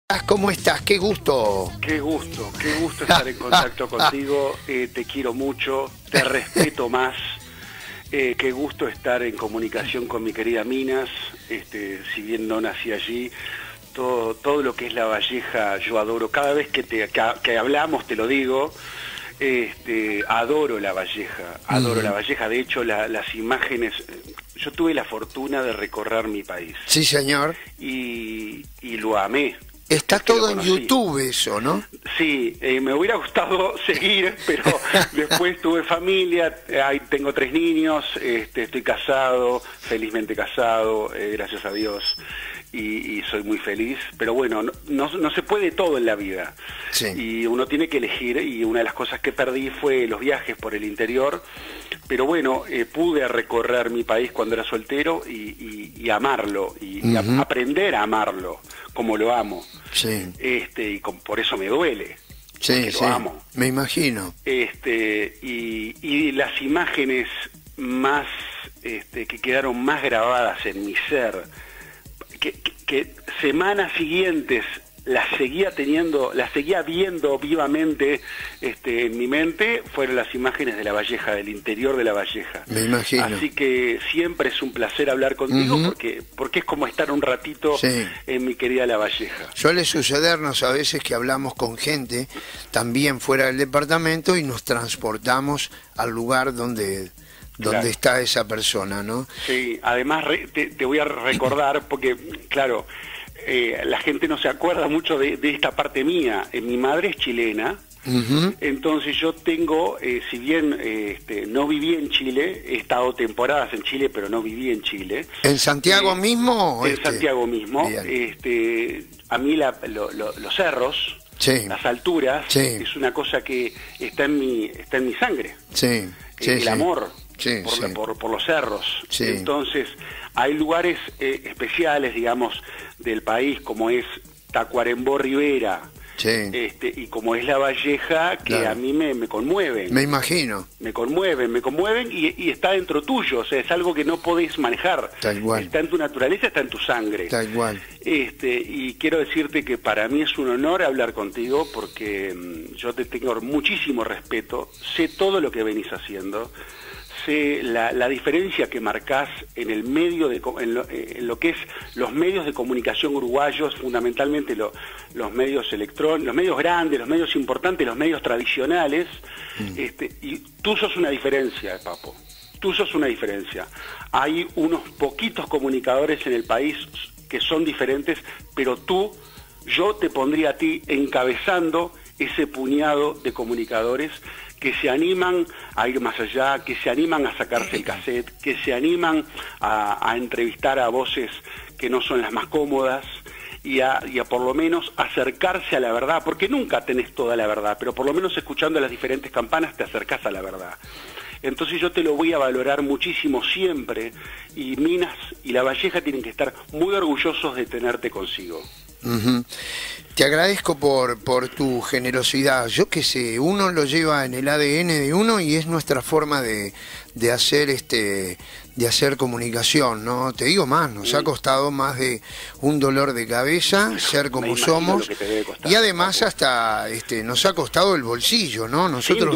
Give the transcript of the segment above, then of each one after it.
¿Cómo estás? Qué gusto. Qué gusto estar en contacto contigo. Te quiero mucho, te respeto más. Qué gusto estar en comunicación con mi querida Minas. Si bien no nací allí, todo lo que es La Valleja yo adoro. Cada vez que hablamos te lo digo. Adoro La Valleja, adoro La Valleja. De hecho, las imágenes, yo tuve la fortuna de recorrer mi país. Sí, señor. Y lo amé. Está todo en YouTube eso, ¿no? Sí, me hubiera gustado seguir, pero después tuve familia, tengo 3 niños, estoy casado, felizmente casado, gracias a Dios, y soy muy feliz. Pero bueno, no se puede todo en la vida. Sí. Y uno tiene que elegir, y una de las cosas que perdí fue los viajes por el interior. Pero bueno, pude recorrer mi país cuando era soltero y amarlo, y aprender a amarlo como lo amo. Sí. Por eso me duele. Sí, lo amo. Me imagino. Y las imágenes más que quedaron más grabadas en mi ser, que semanas siguientes las seguía viendo vivamente en mi mente, fueron las imágenes de La Valleja, del interior de La Valleja. Me imagino. Así que siempre es un placer hablar contigo, porque es como estar un ratito en mi querida La Valleja. Suele sucedernos a veces que hablamos con gente también fuera del departamento y nos transportamos al lugar donde está esa persona, ¿no? Sí, además te voy a recordar, porque claro, la gente no se acuerda mucho de esta parte mía. Mi madre es chilena, entonces yo tengo, si bien no viví en Chile, he estado temporadas en Chile, pero no viví en Chile. ¿En Santiago mismo? En Santiago mismo. A mí los cerros, las alturas, es una cosa que está en mi sangre. El amor por los cerros. Entonces, hay lugares especiales, digamos, del país, como es Tacuarembó Rivera, y como es La Valleja, que a mí me conmueven. Me imagino. Me conmueven y está dentro tuyo, o sea, es algo que no podés manejar. Tal cual. Está en tu naturaleza, está en tu sangre. Tal cual. Y quiero decirte que para mí es un honor hablar contigo, porque yo te tengo muchísimo respeto, sé todo lo que venís haciendo. Sé la diferencia que marcás en el medio en lo que es los medios de comunicación uruguayos, fundamentalmente los medios electrónicos, los medios grandes, los medios importantes, los medios tradicionales, y tú sos una diferencia, Papo. Tú sos una diferencia. Hay unos poquitos comunicadores en el país que son diferentes, pero yo te pondría a ti encabezando ese puñado de comunicadores que se animan a ir más allá, que se animan a sacarse el cassette, que se animan a entrevistar a voces que no son las más cómodas, y a por lo menos acercarse a la verdad, porque nunca tenés toda la verdad, pero por lo menos escuchando las diferentes campanas te acercás a la verdad. Entonces yo te lo voy a valorar muchísimo siempre, y Minas y La Valleja tienen que estar muy orgullosos de tenerte consigo. Te agradezco por tu generosidad. Yo qué sé, uno lo lleva en el ADN de uno y es nuestra forma de hacer comunicación, ¿no? Te digo más, nos ha costado más de un dolor de cabeza ser como somos, y además hasta nos ha costado el bolsillo, ¿no? Nosotros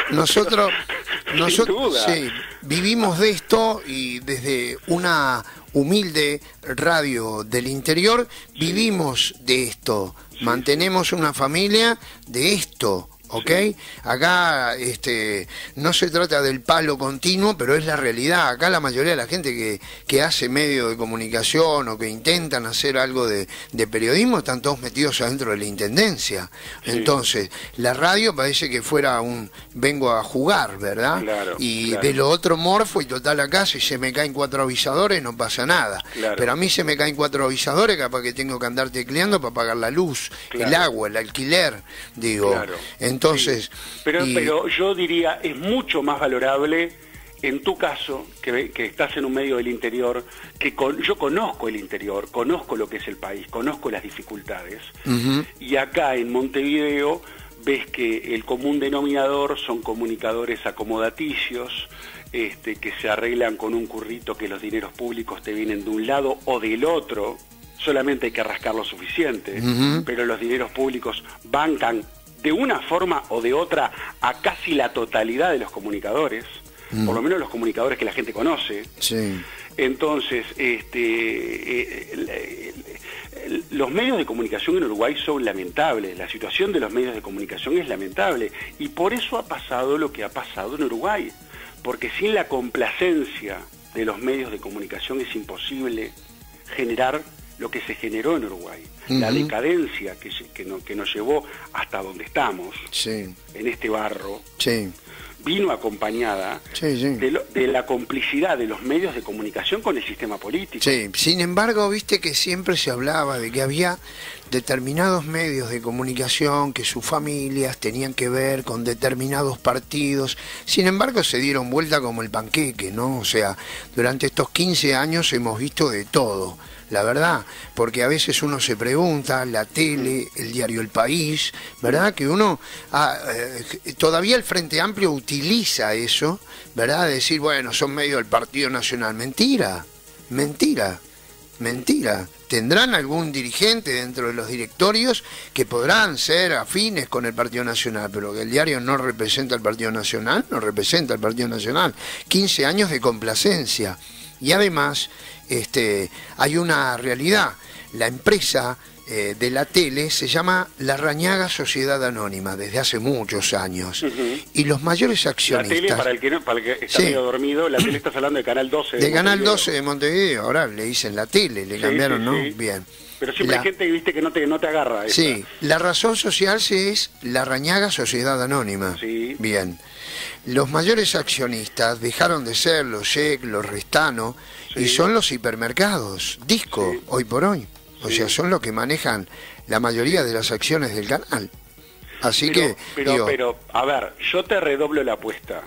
Sin duda. Sí, vivimos de esto, y desde una humilde radio del interior vivimos de esto, mantenemos una familia de esto. ¿Ok? Acá no se trata del palo continuo, pero es la realidad. Acá la mayoría de la gente que hace medio de comunicación o que intentan hacer algo de periodismo están todos metidos adentro de la intendencia. Entonces, la radio parece que fuera vengo a jugar, ¿verdad? Y de lo otro morfo, y total acá si se me caen 4 avisadores no pasa nada. Pero a mí se me caen 4 avisadores, capaz que tengo que andar tecleando para pagar la luz, el agua, el alquiler, digo. Entonces, pero yo diría, es mucho más valorable, en tu caso, que estás en un medio del interior, yo conozco el interior, conozco lo que es el país, conozco las dificultades, y acá en Montevideo ves que el común denominador son comunicadores acomodaticios, que se arreglan con un currito, que los dineros públicos te vienen de un lado o del otro, solamente hay que rascar lo suficiente, pero los dineros públicos bancan de una forma o de otra a casi la totalidad de los comunicadores, por lo menos los comunicadores que la gente conoce. Sí. Entonces, los medios de comunicación en Uruguay son lamentables, la situación de los medios de comunicación es lamentable, y por eso ha pasado lo que ha pasado en Uruguay, porque sin la complacencia de los medios de comunicación es imposible generar lo que se generó en Uruguay, la decadencia que nos llevó hasta donde estamos, en este barro, vino acompañada de la complicidad de los medios de comunicación con el sistema político. Sí, sin embargo, viste que siempre se hablaba de que había determinados medios de comunicación que sus familias tenían que ver con determinados partidos. Sin embargo, se dieron vuelta como el panqueque, ¿no? O sea, durante estos 15 años hemos visto de todo. La verdad, porque a veces uno se pregunta, la tele, el diario El País, ¿verdad? Que uno, todavía el Frente Amplio utiliza eso, ¿verdad? De decir, bueno, son medios del Partido Nacional. Mentira, mentira, mentira. Tendrán algún dirigente dentro de los directorios que podrán ser afines con el Partido Nacional, pero que el diario no representa al Partido Nacional, no representa al Partido Nacional. 15 años de complacencia. Y además, hay una realidad. La empresa de la tele se llama Larrañaga Sociedad Anónima desde hace muchos años. Y los mayores accionistas... La tele, para el que está medio dormido, la tele estás hablando de Canal 12 de Canal 12 de Montevideo. Ahora le dicen la tele, le cambiaron, ¿no? Bien. Pero siempre hay gente que viste que no te agarra. Esa. Sí, la razón social es Larrañaga Sociedad Anónima. Sí. Bien. Los mayores accionistas dejaron de ser los Sheck, los Restano, y son los hipermercados, Disco, hoy por hoy. O sea, son los que manejan la mayoría de las acciones del canal. Así pero, a ver, yo te redoblo la apuesta.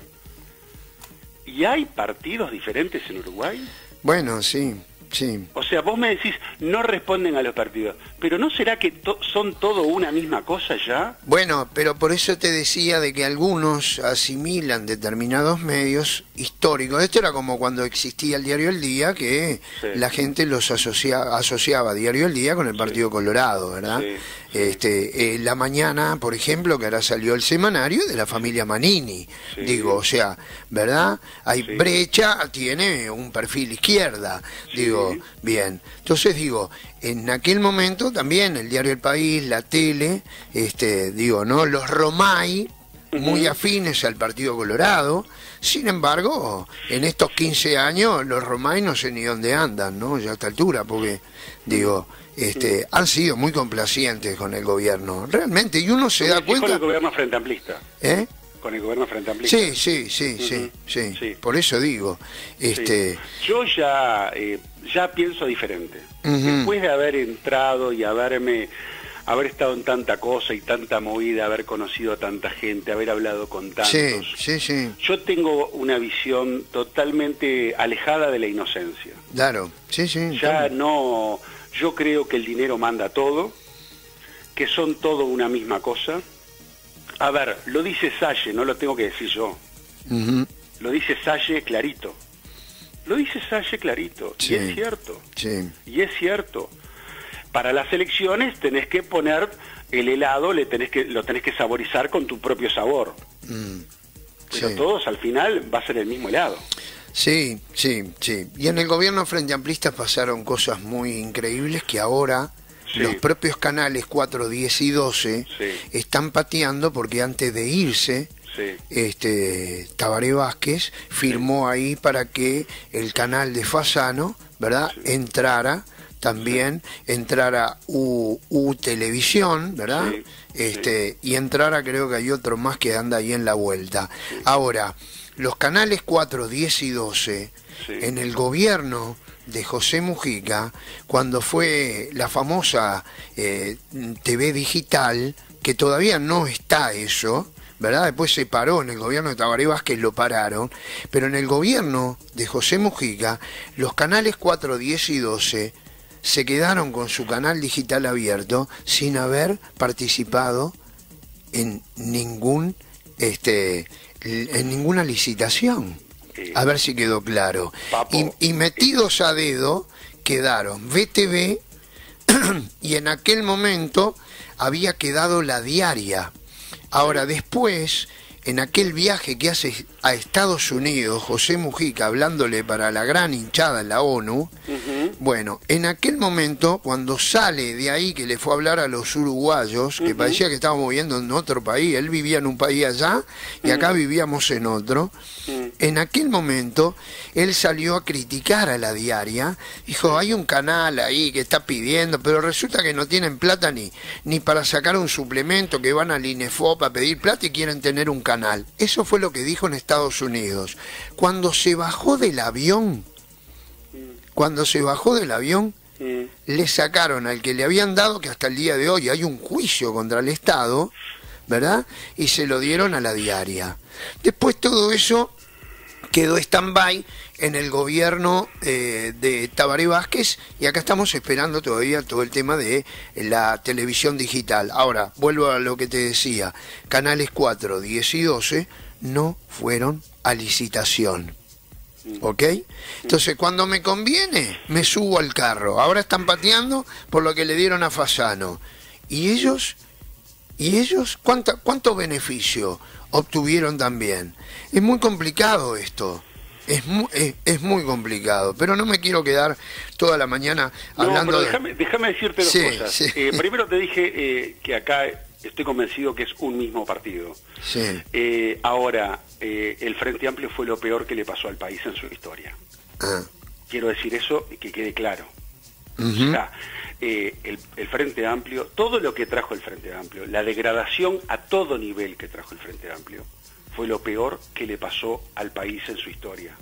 ¿Y hay partidos diferentes en Uruguay? Bueno, sí. Sí. O sea, vos me decís, no responden a los partidos, pero ¿no será que son todo una misma cosa ya? Bueno, pero por eso te decía de que algunos asimilan determinados medios históricos. Esto era como cuando existía el Diario El Día, que la gente los asociaba Diario El Día con el Partido Colorado, ¿verdad? La Mañana, por ejemplo, que ahora salió el semanario de la familia Manini. Digo, o sea, ¿verdad? Hay Brecha, tiene un perfil izquierda. Digo, bien. Entonces digo, en aquel momento también el diario El País, la tele, digo, ¿no? Los Romay, muy afines al Partido Colorado. Sin embargo, en estos 15 años los Romay no sé ni dónde andan, ¿no? Ya a esta altura, porque, digo, han sido muy complacientes con el gobierno, realmente, y uno se da cuenta... Con el gobierno frente amplista. Con el gobierno frente amplista. Sí. Por eso digo, Yo ya pienso diferente. Después de haber entrado y haber estado en tanta cosa y tanta movida, haber conocido a tanta gente, haber hablado con tantos, yo tengo una visión totalmente alejada de la inocencia. Claro, ya no, yo creo que el dinero manda todo, que son todo una misma cosa. A ver, lo dice Salle, no lo tengo que decir yo. Lo dice Salle clarito. Lo dice Salle clarito. Y es cierto. Y es cierto. Para las elecciones tenés que poner el helado, lo tenés que saborizar con tu propio sabor. Pero todos al final va a ser el mismo helado. Sí. Y en el gobierno frente amplista pasaron cosas muy increíbles que ahora... Los propios canales 4, 10 y 12 están pateando porque antes de irse, Tabaré Vázquez firmó ahí para que el canal de Fasano, ¿verdad? Entrara también, entrara U Televisión, ¿verdad? Y entrara, creo que hay otro más que anda ahí en la vuelta. Ahora, los canales 4, 10 y 12, en el gobierno de José Mujica, cuando fue la famosa TV digital, que todavía no está eso, ¿verdad? Después se paró en el gobierno de Tabaré Vázquez, lo pararon, pero en el gobierno de José Mujica, los canales 4, 10 y 12 se quedaron con su canal digital abierto sin haber participado en ninguna licitación. A ver si quedó claro. Y metidos a dedo quedaron VTV, y en aquel momento había quedado la diaria. Ahora, después, en aquel viaje que hace a Estados Unidos, José Mujica, hablándole para la gran hinchada en la ONU, bueno, en aquel momento, cuando sale de ahí, que le fue a hablar a los uruguayos, que parecía que estábamos viviendo en otro país, él vivía en un país allá, y acá vivíamos en otro, en aquel momento, él salió a criticar a la diaria, dijo, hay un canal ahí que está pidiendo, pero resulta que no tienen plata ni para sacar un suplemento, que van al INEFOP a pedir plata y quieren tener un canal. Eso fue lo que dijo en Estados Unidos. Cuando se bajó del avión, le sacaron al que le habían dado, que hasta el día de hoy hay un juicio contra el Estado, ¿verdad? Y se lo dieron a la diaria. Después todo eso quedó stand-by en el gobierno de Tabaré Vázquez, y acá estamos esperando todavía todo el tema de la televisión digital. Ahora, vuelvo a lo que te decía, canales 4, 10 y 12 no fueron a licitación. ¿Ok? Entonces, cuando me conviene, me subo al carro. Ahora están pateando por lo que le dieron a Fasano. ¿Y ellos? ¿Cuánto beneficio obtuvieron también? Es muy complicado esto. Es muy complicado, pero no me quiero quedar toda la mañana hablando déjame decirte dos cosas. Sí. Primero te dije que acá estoy convencido que es un mismo partido. Sí. Ahora, el Frente Amplio fue lo peor que le pasó al país en su historia. Quiero decir eso y que quede claro. O sea, el Frente Amplio, todo lo que trajo el Frente Amplio, la degradación a todo nivel que trajo el Frente Amplio, fue lo peor que le pasó al país en su historia.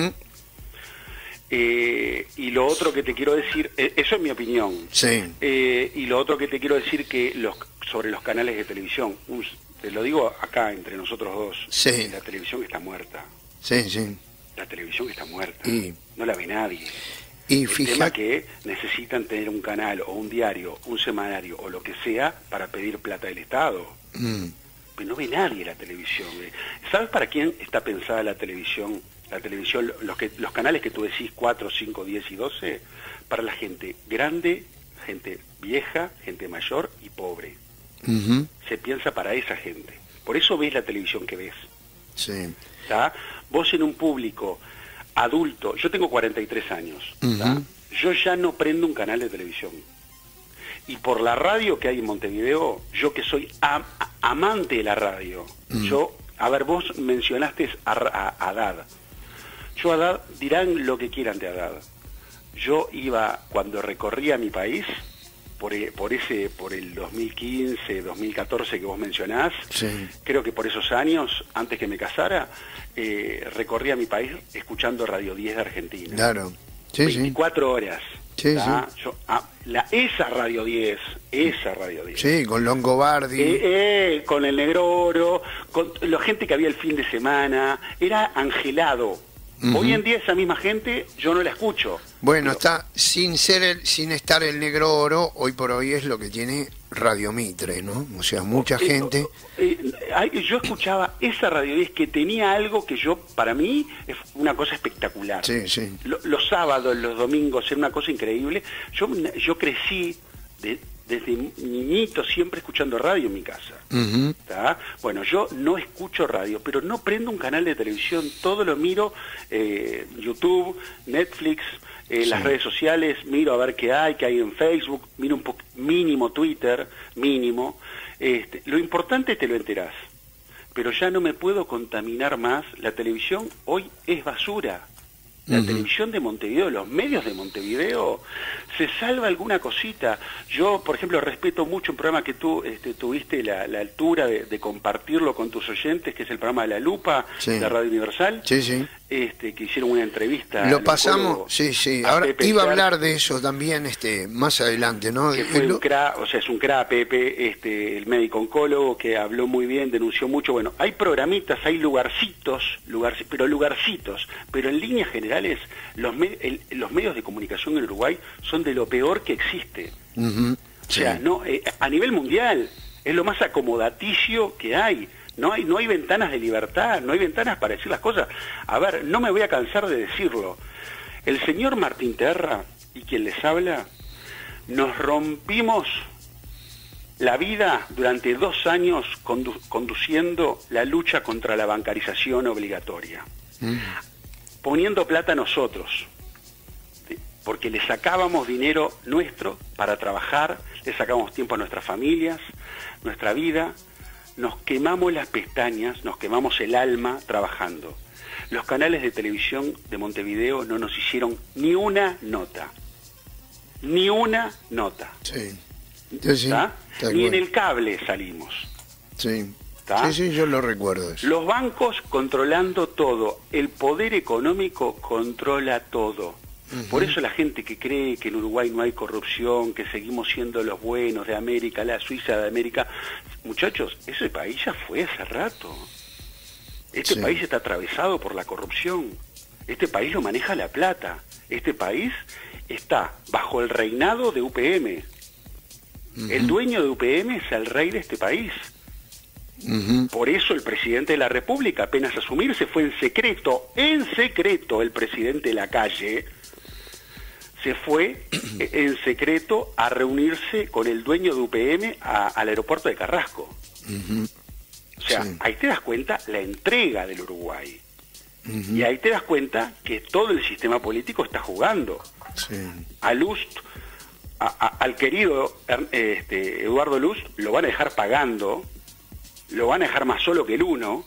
Y lo otro que te quiero decir, eso es mi opinión. Sí. Y lo otro que te quiero decir que sobre los canales de televisión, te lo digo acá entre nosotros dos, sí. La televisión está muerta. Sí, sí. La televisión está muerta. Y no la ve nadie. Y el tema que necesitan tener un canal o un diario, un semanario o lo que sea para pedir plata del Estado. Pero no ve nadie la televisión. ¿Sabes para quién está pensada la televisión? La televisión, los canales que tú decís, 4, 5, 10 y 12, para la gente grande, gente vieja, gente mayor y pobre. Se piensa para esa gente. Por eso ves la televisión que ves. Sí. ¿Tá? Vos en un público adulto, yo tengo 43 años, ¿tá? Yo ya no prendo un canal de televisión. Y por la radio que hay en Montevideo, yo que soy amante de la radio, a ver, vos mencionaste a Haddad. Yo Haddad, dirán lo que quieran de Haddad. Yo iba, cuando recorría mi país, por el 2015, 2014 que vos mencionás, sí. Creo que por esos años, antes que me casara, recorría mi país escuchando Radio 10 de Argentina. Claro. Sí, 24 horas. Sí, sí. Yo, esa Radio 10. Sí, con Longobardi. Con el Negro Oro, con la gente que había el fin de semana, era angelado. Hoy en día esa misma gente yo no la escucho. Bueno, está sin estar el Negro Oro, hoy por hoy es lo que tiene Radio Mitre, ¿no? O sea, mucha gente. Yo escuchaba esa Radio 10 que tenía algo que para mí es una cosa espectacular. Sí, sí. Los sábados, los domingos, era una cosa increíble. Yo crecí desde niñito siempre escuchando radio en mi casa. Bueno, yo no escucho radio, pero no prendo un canal de televisión, todo lo miro, YouTube, Netflix, las redes sociales, miro a ver qué hay en Facebook, miro mínimo Twitter, mínimo. Lo importante te lo enterás, pero ya no me puedo contaminar más. La televisión hoy es basura. La televisión de Montevideo, los medios de Montevideo, se salva alguna cosita. Yo, por ejemplo, respeto mucho un programa que tú tuviste la altura de compartirlo con tus oyentes, que es el programa de La Lupa, de Radio Universal. Sí, sí. Que hicieron una entrevista. Lo pasamos, sí. Ahora iba a hablar de eso también más adelante, ¿no? Que fue un cra, o sea, es un cra, Pepe, el médico oncólogo, que habló muy bien, denunció mucho. Bueno, hay programitas, hay lugarcitos, pero en líneas generales los medios de comunicación en Uruguay son de lo peor que existe. O sea, no, a nivel mundial es lo más acomodaticio que hay. No hay ventanas de libertad, no hay ventanas para decir las cosas. A ver, no me voy a cansar de decirlo. El señor Martín Terra y quien les habla nos rompimos la vida durante 2 años conduciendo la lucha contra la bancarización obligatoria, poniendo plata nosotros, porque le sacábamos dinero nuestro para trabajar, le sacábamos tiempo a nuestras familias, nuestra vida, nos quemamos las pestañas, nos quemamos el alma trabajando. Los canales de televisión de Montevideo no nos hicieron ni una nota. Ni una nota. Sí. Sí, ni en el cable salimos. Sí. Sí, yo lo recuerdo eso. Los bancos controlando todo. El poder económico controla todo. Por eso la gente que cree que en Uruguay no hay corrupción, que seguimos siendo los buenos de América, la Suiza de América, muchachos, ese país ya fue hace rato. Este país está atravesado por la corrupción. Este país lo maneja la plata. Este país está bajo el reinado de UPM. El dueño de UPM es el rey de este país. Por eso el presidente de la República, apenas asumirse, fue en secreto, el presidente Lacalle se fue en secreto a reunirse con el dueño de UPM al aeropuerto de Carrasco. O sea, ahí te das cuenta la entrega del Uruguay. Y ahí te das cuenta que todo el sistema político está jugando. A Lust, al querido Eduardo Lust, lo van a dejar pagando, lo van a dejar más solo que el uno,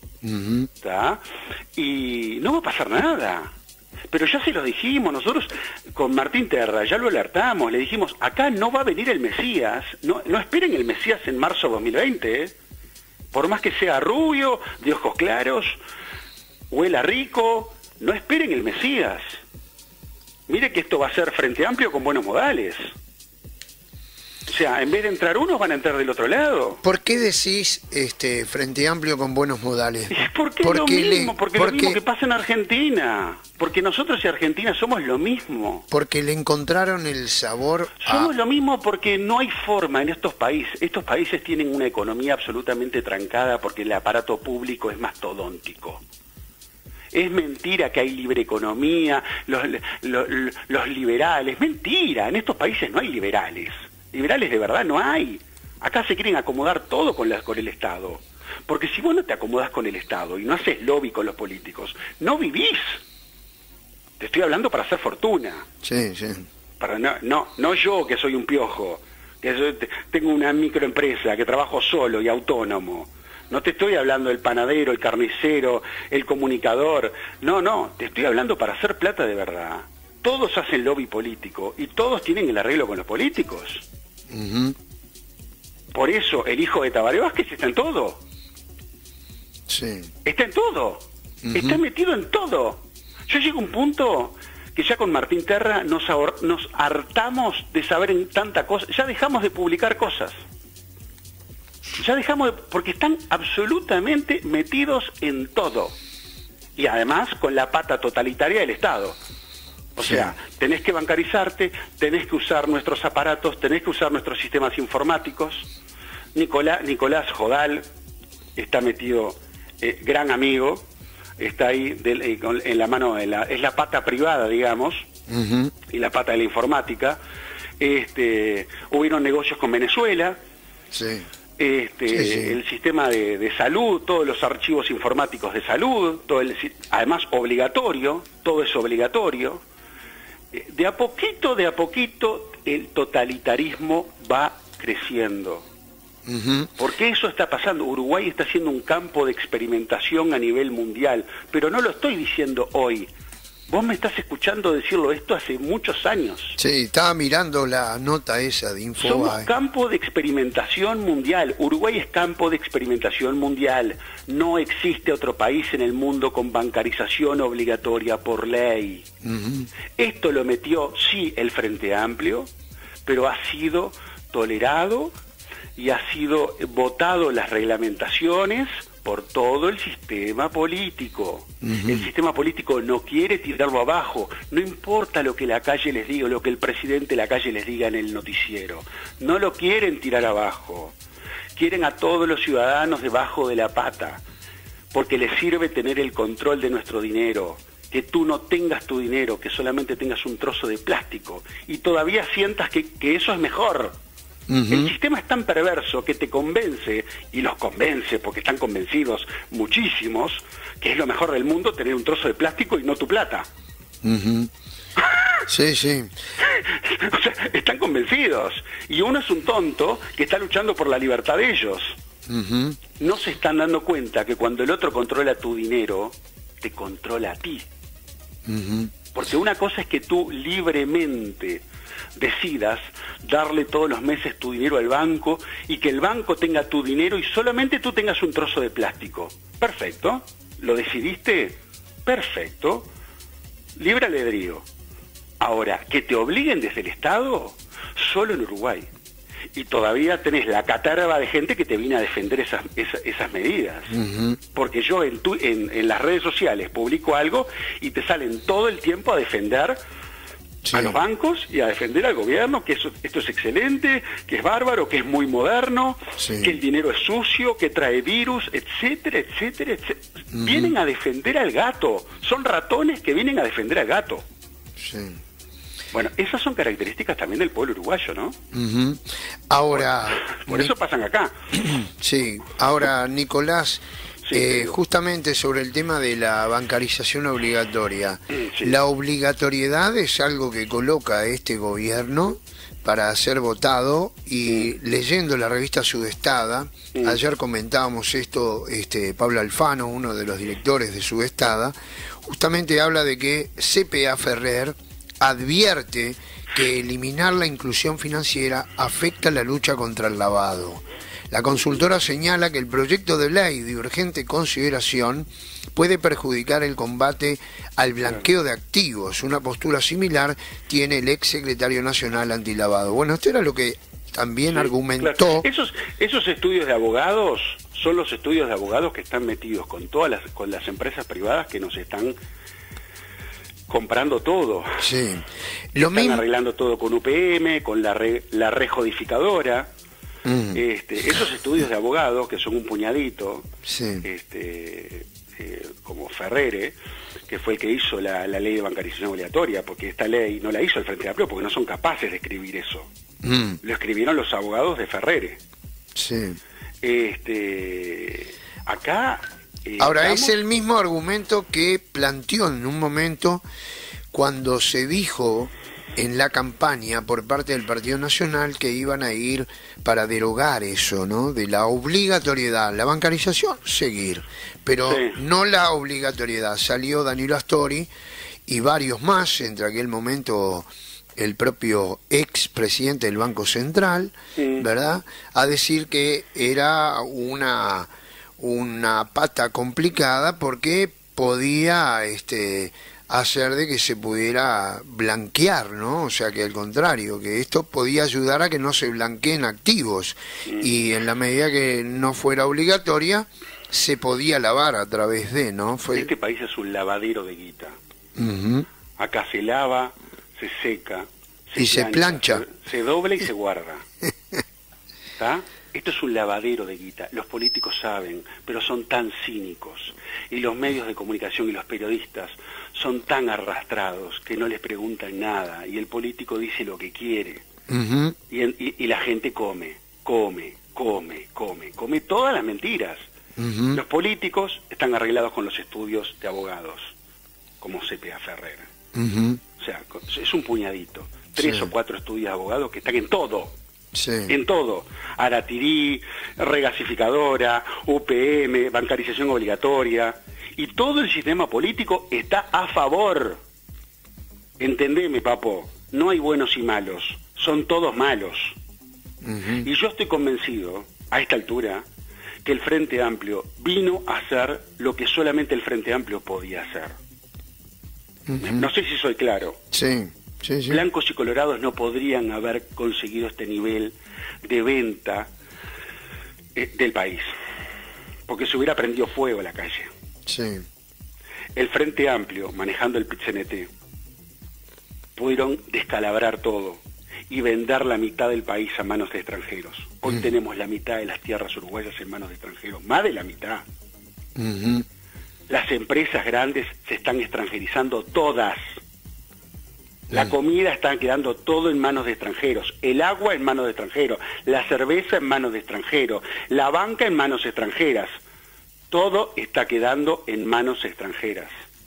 y no va a pasar nada. Pero ya se lo dijimos, nosotros con Martín Terra ya lo alertamos, le dijimos, acá no va a venir el Mesías, no esperen el Mesías en marzo de 2020, por más que sea rubio, de ojos claros, huela rico, no esperen el Mesías. Mire que esto va a ser Frente Amplio con buenos modales. O sea, en vez de entrar unos, van a entrar del otro lado. ¿Por qué decís Frente Amplio con buenos modales? Porque lo mismo que pasa en Argentina. Porque nosotros y Argentina somos lo mismo. Porque le encontraron el sabor Somos lo mismo porque no hay forma en estos países. Estos países tienen una economía absolutamente trancada porque el aparato público es mastodóntico. Es mentira que hay libre economía, los liberales. Mentira, en estos países no hay liberales. Liberales de verdad no hay. Acá se quieren acomodar todo con el Estado. Porque si vos no te acomodás con el Estado y no haces lobby con los políticos, no vivís. Te estoy hablando para hacer fortuna. Sí. Para no yo que soy un piojo, que tengo una microempresa, que trabajo solo y autónomo. No te estoy hablando del panadero, el carnicero, el comunicador. No, te estoy hablando para hacer plata de verdad. Todos hacen lobby político y todos tienen el arreglo con los políticos. Por eso el hijo de Tabaré Vázquez está en todo. Sí. Está en todo. Está metido en todo. Yo llego a un punto que ya con Martín Terra nos hartamos de saber en tanta cosa. Ya dejamos de publicar cosas. Porque están absolutamente metidos en todo. Y además con la pata totalitaria del Estado. O sea, tenés que bancarizarte, tenés que usar nuestros aparatos, tenés que usar nuestros sistemas informáticos. Nicolás Jodal está metido, gran amigo, está ahí en la mano, es la pata privada, digamos, y la pata de la informática. Hubieron negocios con Venezuela. El sistema de salud, todos los archivos informáticos de salud, además obligatorio, todo es obligatorio. De a poquito el totalitarismo va creciendo. Porque eso está pasando. Uruguay está siendo un campo de experimentación a nivel mundial, pero no lo estoy diciendo hoy. Vos me estás escuchando decirlo esto hace muchos años. Sí, estaba mirando la nota esa de Infobae. Somos campo de experimentación mundial. Uruguay es campo de experimentación mundial. No existe otro país en el mundo con bancarización obligatoria por ley. Esto lo metió, sí, el Frente Amplio, pero ha sido tolerado y ha sido votado las reglamentaciones por todo el sistema político. El sistema político no quiere tirarlo abajo, no importa lo que la calle les diga, lo que el presidente de la calle les diga en el noticiero, no lo quieren tirar abajo, quieren a todos los ciudadanos debajo de la pata, porque les sirve tener el control de nuestro dinero, que tú no tengas tu dinero, que solamente tengas un trozo de plástico y todavía sientas que eso es mejor. El sistema es tan perverso que te convence, y los convence porque están convencidos muchísimos, que es lo mejor del mundo tener un trozo de plástico y no tu plata. Sí, sí. O sea, están convencidos. Y uno es un tonto que está luchando por la libertad de ellos. No se están dando cuenta que cuando el otro controla tu dinero, te controla a ti. Porque una cosa es que tú libremente decidas darle todos los meses tu dinero al banco y que el banco tenga tu dinero y solamente tú tengas un trozo de plástico. Perfecto. ¿Lo decidiste? Perfecto. Libre albedrío. Ahora, que te obliguen desde el Estado, solo en Uruguay. Y todavía tenés la catarba de gente que te viene a defender esas medidas. Porque yo en las redes sociales publico algo y te salen todo el tiempo a defender a los bancos y a defender al gobierno, que esto es excelente, que es bárbaro, que es muy moderno, que el dinero es sucio, que trae virus, etcétera, etcétera, etcétera. Vienen a defender al gato. Son ratones que vienen a defender al gato. Bueno, esas son características también del pueblo uruguayo, ¿no? Ahora... Por eso pasan acá. Sí, ahora, Nicolás, justamente sobre el tema de la bancarización obligatoria. La obligatoriedad es algo que coloca este gobierno para ser votado, y leyendo la revista Sudestada, ayer comentábamos esto, Pablo Alfano, uno de los directores de Sudestada, justamente habla de que CPA Ferrer advierte que eliminar la inclusión financiera afecta la lucha contra el lavado. La consultora señala que el proyecto de ley de urgente consideración puede perjudicar el combate al blanqueo de activos. Una postura similar tiene el ex secretario nacional antilavado. Bueno, esto era lo que también argumentó. Claro. Esos estudios de abogados son los estudios de abogados que están metidos con las empresas privadas que nos están comprando todo. Están arreglando todo con UPM, con la rejodificadora. Esos estudios de abogados, que son un puñadito, como Ferrere, que fue el que hizo la ley de bancarización obligatoria, porque esta ley no la hizo el Frente Amplio porque no son capaces de escribir eso. Lo escribieron los abogados de Ferrere. Acá... Ahora, es el mismo argumento que planteó en un momento cuando se dijo en la campaña por parte del Partido Nacional que iban a ir para derogar eso, ¿no? De la obligatoriedad, la bancarización, seguir, pero no la obligatoriedad. Salió Danilo Astori y varios más, entre aquel momento el propio ex presidente del Banco Central, ¿verdad?, a decir que era una pata complicada porque podía hacer de que se pudiera blanquear, ¿no? O sea, que al contrario, que esto podía ayudar a que no se blanqueen activos, y en la medida que no fuera obligatoria se podía lavar a través de, ¿no? Este país es un lavadero de guita. Acá se lava, se seca, se plancha. Se dobla y se guarda. ¿Está? Esto es un lavadero de guita. Los políticos saben, pero son tan cínicos. Y los medios de comunicación y los periodistas son tan arrastrados que no les preguntan nada. Y el político dice lo que quiere. Y la gente come todas las mentiras. Los políticos están arreglados con los estudios de abogados, como CPA Ferrer. O sea, es un puñadito. 3 o 4 estudios de abogados que están en todo. En todo. Aratirí, regasificadora, UPM, bancarización obligatoria. Y todo el sistema político está a favor. Entendeme, papo. No hay buenos y malos. Son todos malos. Y yo estoy convencido, a esta altura, que el Frente Amplio vino a hacer lo que solamente el Frente Amplio podía hacer. No sé si soy claro. Blancos y colorados no podrían haber conseguido este nivel de venta del país, porque se hubiera prendido fuego a la calle. El Frente Amplio, manejando el PIT-CNT, pudieron descalabrar todo y vender la mitad del país a manos de extranjeros. Hoy tenemos la mitad de las tierras uruguayas en manos de extranjeros, más de la mitad. Las empresas grandes se están extranjerizando todas. La comida está quedando todo en manos de extranjeros, el agua en manos de extranjeros, la cerveza en manos de extranjeros, la banca en manos extranjeras. Todo está quedando en manos extranjeras.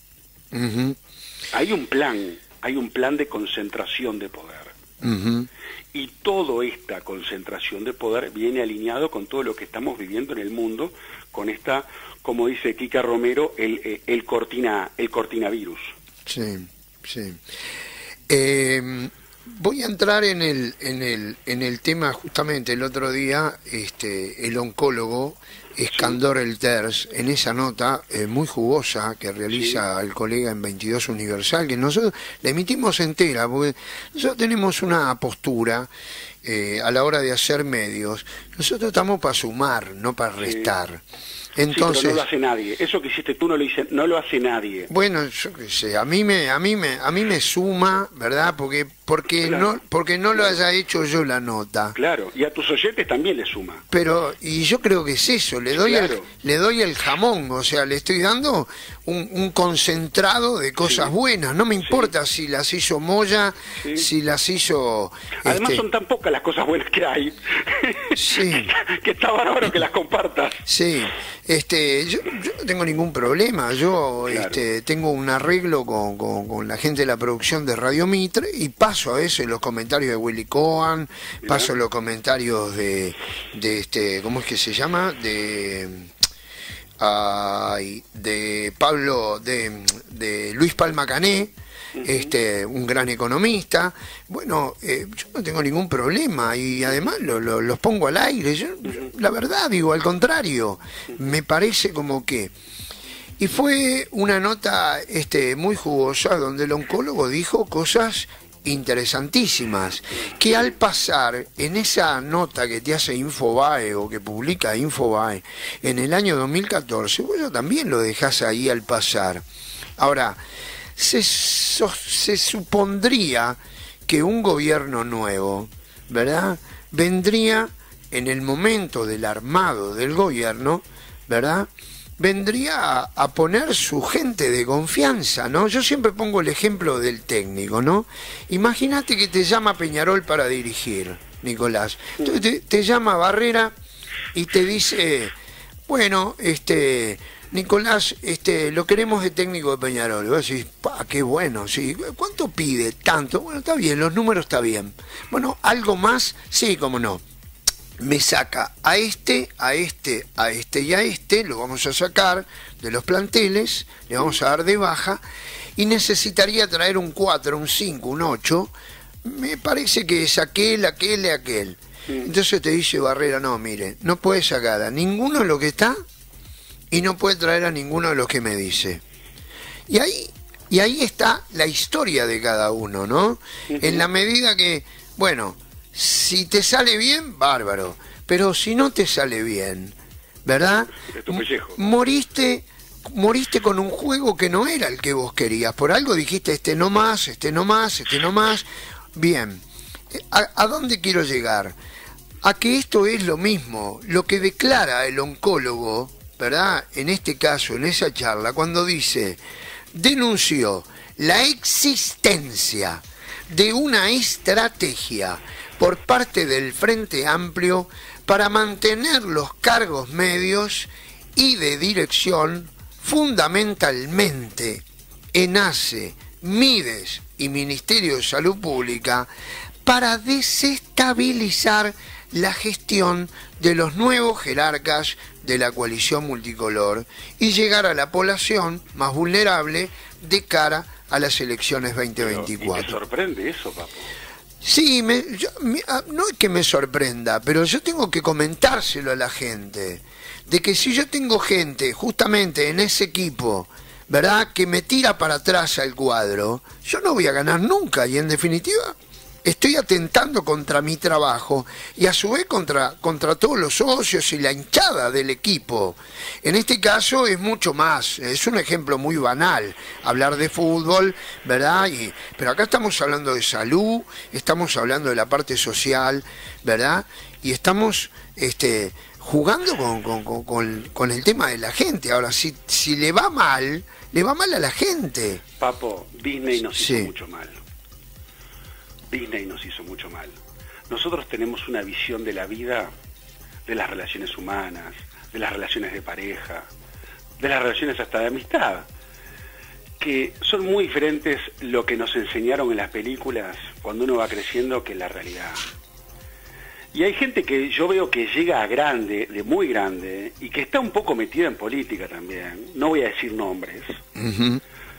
Hay un plan de concentración de poder. Y toda esta concentración de poder viene alineado con todo lo que estamos viviendo en el mundo, con esta, como dice Kika Romero, el cortinavirus. Sí, sí. Voy a entrar en el tema justamente el otro día, el oncólogo Skandor Elters, en esa nota muy jugosa que realiza el colega en 22 Universal, que nosotros la emitimos entera, porque nosotros tenemos una postura a la hora de hacer medios, nosotros estamos para sumar, no para restar. Entonces, sí, pero no lo hace nadie. Eso que hiciste tú no lo hace nadie. Bueno, yo qué sé, a mí me suma, ¿verdad? Porque no lo haya hecho yo la nota. Claro, y a tus oyentes también le suma. Pero, y yo creo que es eso, le doy el jamón, o sea, le estoy dando un concentrado de cosas buenas. No me importa si las hizo Moya, si las hizo... Además son tan pocas las cosas buenas que hay, que está bárbaro que las compartas. Sí. Yo no tengo ningún problema, yo tengo un arreglo con la gente de la producción de Radio Mitre y paso a veces los comentarios de Willy Cohen, paso los comentarios de ¿cómo es que se llama? De Pablo, de Luis Palma Cané, un gran economista. Bueno, yo no tengo ningún problema y además los pongo al aire. Yo, la verdad, digo, al contrario, me parece como que... Y fue una nota muy jugosa donde el oncólogo dijo cosas interesantísimas, que al pasar en esa nota que te hace Infobae o que publica Infobae en el año 2014, vos también lo dejás ahí al pasar. Ahora, se supondría que un gobierno nuevo, ¿verdad?, vendría en el momento del armado del gobierno, ¿verdad?, vendría a poner su gente de confianza, ¿no? Yo siempre pongo el ejemplo del técnico, ¿no? Imagínate que te llama Peñarol para dirigir, Nicolás. Entonces te llama Barrera y te dice, bueno, Nicolás, lo queremos de técnico de Peñarol. Y vos decís, qué bueno, sí. ¿Cuánto pide? Tanto. Bueno, está bien, los números está bien. Bueno, ¿algo más? Sí, cómo no. Me saca a este y a lo vamos a sacar de los planteles, le vamos a dar de baja, y necesitaría traer un 4, un 5, un 8, me parece que es aquel. Entonces te dice Barrera, no, mire, no puede sacar a ninguno de los que está, y no puede traer a ninguno de los que me dice. Y ahí está la historia de cada uno, ¿no? En la medida que, bueno, si te sale bien, bárbaro, pero si no te sale bien, ¿verdad? Moriste con un juego que no era el que vos querías. Por algo dijiste no más. Bien, ¿a dónde quiero llegar? A que esto es lo mismo, lo que declara el oncólogo, ¿verdad? En este caso, en esa charla, cuando denunció la existencia de una estrategia por parte del Frente Amplio para mantener los cargos medios y de dirección, fundamentalmente en ACE, Mides y Ministerio de Salud Pública, para desestabilizar la gestión de los nuevos jerarcas de la coalición multicolor y llegar a la población más vulnerable de cara a las elecciones 2024. ¿Y te sorprende eso, Papo? Sí, no es que me sorprenda, pero yo tengo que comentárselo a la gente, de que si yo tengo gente justamente en ese equipo, ¿verdad?, que me tira para atrás al cuadro, yo no voy a ganar nunca, y en definitiva estoy atentando contra mi trabajo y a su vez contra todos los socios y la hinchada del equipo. En este caso es mucho más, es un ejemplo muy banal, hablar de fútbol, ¿verdad? Pero acá estamos hablando de salud, estamos hablando de la parte social, ¿verdad? Y estamos jugando con el tema de la gente. Ahora, si le va mal a la gente. Papo, Disney nos Sí. hizo mucho mal. Disney nos hizo mucho mal. Nosotros tenemos una visión de la vida, de las relaciones humanas, de las relaciones de pareja, de las relaciones hasta de amistad, que son muy diferentes lo que nos enseñaron en las películas cuando uno va creciendo que en la realidad. Y hay gente que yo veo que llega a grande, de muy grande, y que está un poco metida en política también, no voy a decir nombres. Uh-huh.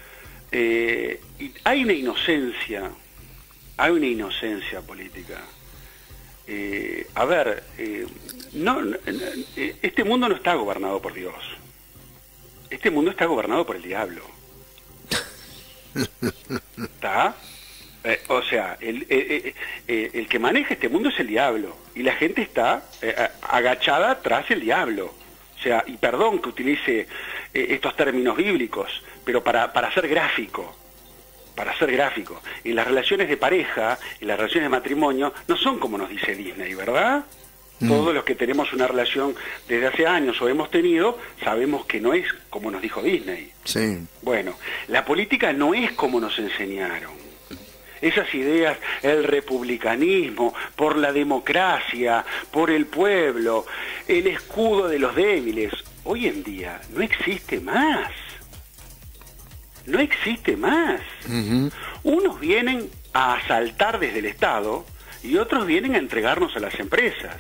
Y hay una inocencia política. Este mundo no está gobernado por Dios. Este mundo está gobernado por el diablo. ¿Está? O sea, el que maneja este mundo es el diablo. Y la gente está agachada tras el diablo. O sea, y perdón que utilice estos términos bíblicos, pero para ser gráfico. Y las relaciones de pareja y las relaciones de matrimonio no son como nos dice Disney, ¿verdad? Todos los que tenemos una relación desde hace años o hemos tenido, sabemos que no es como nos dijo Disney. Sí. Bueno, la política no es como nos enseñaron. Esas ideas, el republicanismo, por la democracia, por el pueblo, el escudo de los débiles, hoy en día no existe más. No existe más. Uh-huh. Unos vienen a asaltar desde el Estado y otros vienen a entregarnos a las empresas.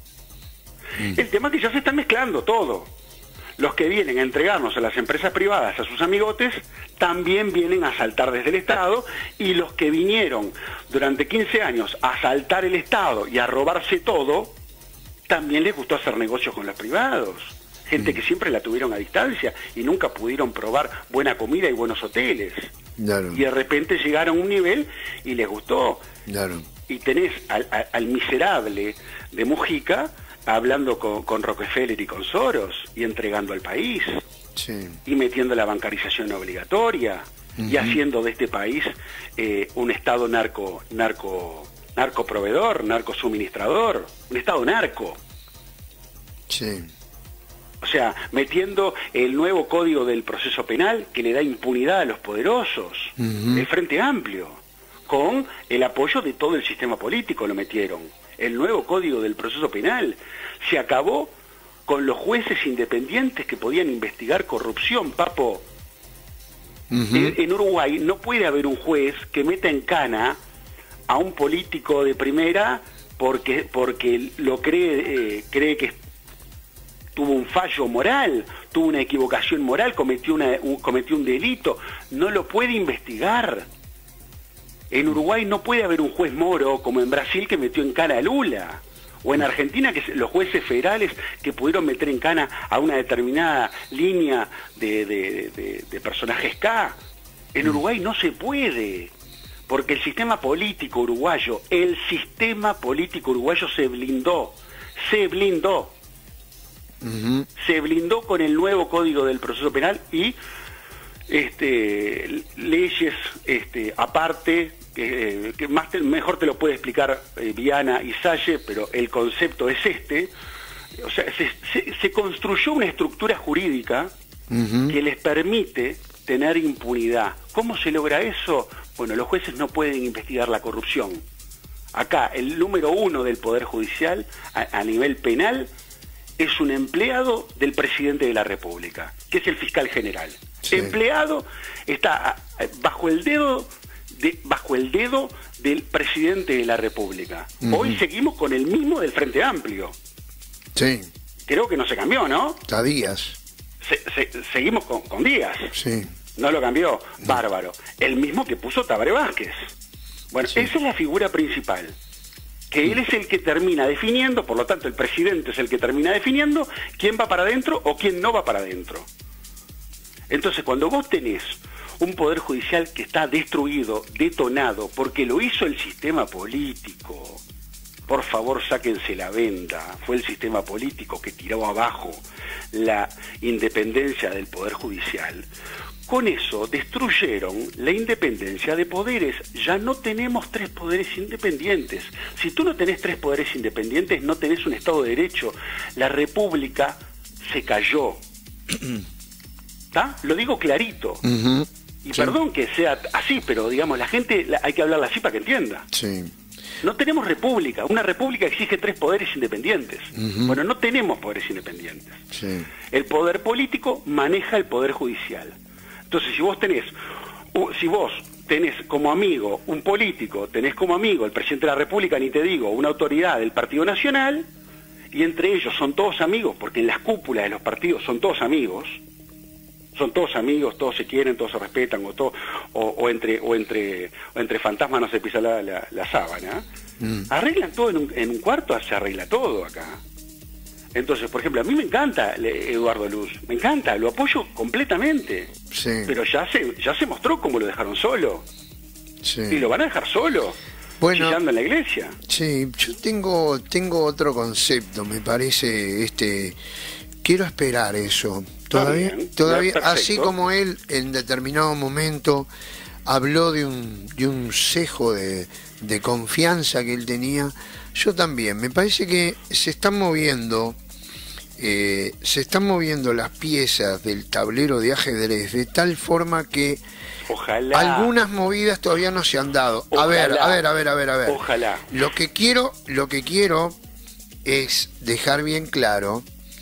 El tema es que ya se está mezclando todo. Los que vienen a entregarnos a las empresas privadas, a sus amigotes, también vienen a asaltar desde el Estado, y los que vinieron durante 15 años a asaltar el Estado y a robarse todo, también les gustó hacer negocios con los privados. Gente que siempre la tuvieron a distancia y nunca pudieron probar buena comida y buenos hoteles. Claro. Y de repente llegaron a un nivel y les gustó. Claro. Y tenés al miserable de Mujica hablando con Rockefeller y con Soros y entregando al país. Sí. Y metiendo la bancarización obligatoria. Uh-huh. Y haciendo de este país un estado narco proveedor, narco suministrador, un estado narco. Sí. O sea, metiendo el nuevo código del proceso penal que le da impunidad a los poderosos, Uh-huh. el Frente Amplio, con el apoyo de todo el sistema político lo metieron. El nuevo código del proceso penal se acabó con los jueces independientes que podían investigar corrupción, Papo. Uh-huh. En Uruguay no puede haber un juez que meta en cana a un político de primera porque lo cree que tuvo un fallo moral, tuvo una equivocación moral, cometió un delito, no lo puede investigar. En Uruguay no puede haber un juez moro como en Brasil que metió en cana a Lula, o en Argentina que los jueces federales que pudieron meter en cana a una determinada línea de personajes K. En Uruguay no se puede, porque el sistema político uruguayo se blindó. Uh-huh. Se blindó con el nuevo código del proceso penal y leyes aparte, que mejor te lo puede explicar Viana y Salle, pero el concepto es o sea, se construyó una estructura jurídica Uh-huh. que les permite tener impunidad. ¿Cómo se logra eso? Bueno, los jueces no pueden investigar la corrupción. Acá, el número uno del Poder Judicial, a nivel penal, es un empleado del presidente de la República, que es el fiscal general. Sí. Empleado está bajo el dedo del presidente de la República. Uh-huh. Hoy seguimos con el mismo del Frente Amplio. Sí. Creo que no se cambió, ¿no? Está Díaz. Seguimos con Díaz. Sí. No lo cambió. No. Bárbaro. El mismo que puso Tabaré Vázquez. Bueno, sí. Esa es la figura principal. Que él es el que termina definiendo, por lo tanto el presidente es el que termina definiendo quién va para adentro o quién no va para adentro. Entonces, cuando vos tenés un poder judicial que está destruido, detonado, porque lo hizo el sistema político, por favor sáquense la venda, fue el sistema político que tiró abajo la independencia del poder judicial. con eso destruyeron la independencia de poderes. Ya no tenemos 3 poderes independientes. Si tú no tenés 3 poderes independientes, no tenés un Estado de Derecho. La República se cayó. ¿Está? Lo digo clarito. Y sí, perdón que sea así, pero digamos, la gente hay que hablarla así para que entienda. Sí. No tenemos república. Una república exige 3 poderes independientes. Bueno, no tenemos poderes independientes. Sí. El poder político maneja el poder judicial. Entonces, si vos tenés como amigo un político, tenés como amigo el presidente de la República, ni te digo, una autoridad del Partido Nacional, y entre ellos son todos amigos, porque en las cúpulas de los partidos son todos amigos, todos se quieren, todos se respetan, o entre fantasmas no se pisa la sábana. Arreglan todo en un cuarto, se arregla todo acá. Entonces, por ejemplo, a mí me encanta Eduardo Luz, me encanta, lo apoyo completamente. Sí. Pero ya se mostró cómo lo dejaron solo. Sí. Y lo van a dejar solo, bueno, chillando en la iglesia. Sí, yo tengo otro concepto, me parece, quiero esperar eso. Todavía, así como él en determinado momento habló de un cejo de confianza que él tenía, yo también. Me parece que se están moviendo las piezas del tablero de ajedrez de tal forma que ojalá algunas movidas todavía no se han dado. Ojalá. A ver. Ojalá. Lo que quiero es dejar bien claro.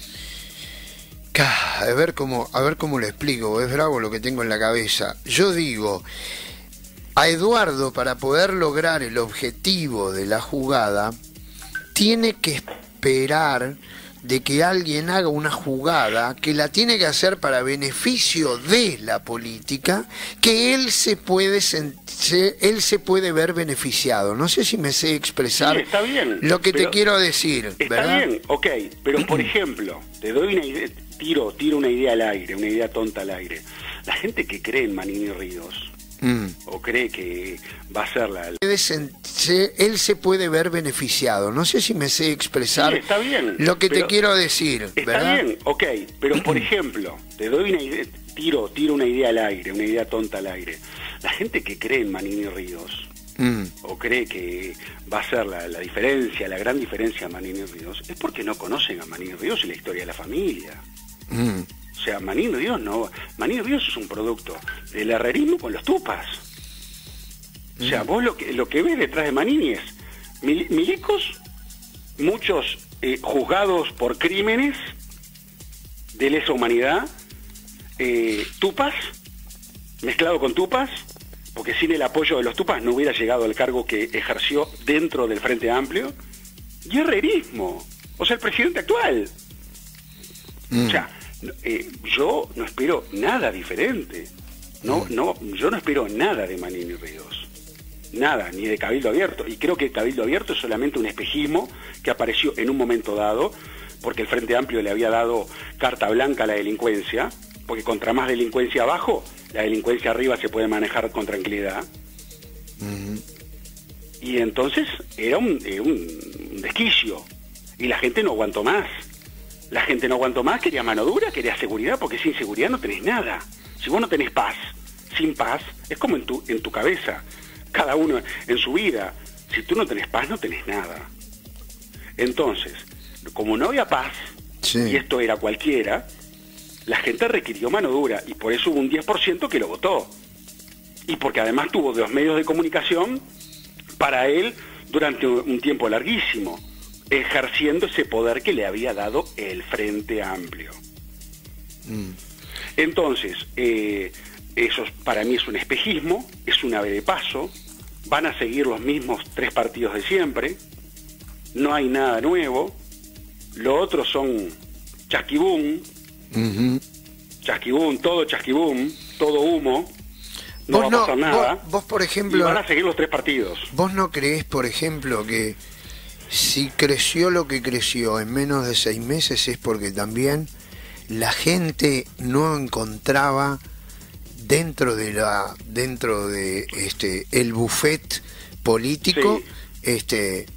A ver cómo lo explico, es bravo lo que tengo en la cabeza. Yo digo, a Eduardo, para poder lograr el objetivo de la jugada, tiene que esperar de que alguien haga una jugada que la tiene que hacer para beneficio de la política, que él se puede ver beneficiado. No sé si me sé expresar. Sí, está bien, lo que te quiero decir, está ¿verdad? Bien, ok, pero por ejemplo, te doy una idea, tiro una idea al aire, una idea tonta al aire. La gente que cree en Manini Ríos, o cree que va a ser él se puede ver beneficiado. No sé si me sé expresar. Sí, está bien, lo que te quiero decir, está ¿verdad? Bien, ok, pero por ejemplo, te doy una idea, tiro una idea al aire, una idea tonta al aire. La gente que cree en Manini Ríos, o cree que va a ser la diferencia, la gran diferencia a Manini Ríos, es porque no conocen a Manini Ríos y la historia de la familia. O sea, Manini Ríos es un producto del herrerismo con los tupas. O sea, vos lo que ves detrás de Manini es milicos, muchos juzgados por crímenes de lesa humanidad, tupas, mezclado con tupas, porque sin el apoyo de los tupas no hubiera llegado al cargo que ejerció dentro del Frente Amplio, y herrerismo, o sea, el presidente actual. O sea, yo no espero nada diferente. Yo no espero nada de Manini Ríos. Nada, ni de Cabildo Abierto. Y creo que Cabildo Abierto es solamente un espejismo que apareció en un momento dado, porque el Frente Amplio le había dado carta blanca a la delincuencia, porque contra más delincuencia abajo, la delincuencia arriba se puede manejar con tranquilidad. Y entonces era un desquicio. Y la gente no aguantó más. La gente no aguantó más, quería mano dura, quería seguridad, porque sin seguridad no tenés nada. Si vos no tenés paz, sin paz, es como en tu cabeza, cada uno en su vida. Si tú no tenés paz, no tenés nada. Entonces, como no había paz, sí, y esto era cualquiera, la gente requirió mano dura, y por eso hubo un 10% que lo votó. Y porque además tuvo de los medios de comunicación para él durante un tiempo larguísimo, ejerciendo ese poder que le había dado el Frente Amplio. Entonces, eso para mí es un espejismo, es un ave de paso, van a seguir los mismos 3 partidos de siempre, no hay nada nuevo, lo otro son chasquibum, chasquibum, todo humo, no va a pasar nada. Vos, por ejemplo, y van a seguir los 3 partidos. ¿Vos no creés, por ejemplo, que si creció lo que creció en menos de 6 meses es porque también la gente no encontraba dentro de el buffet político, sí,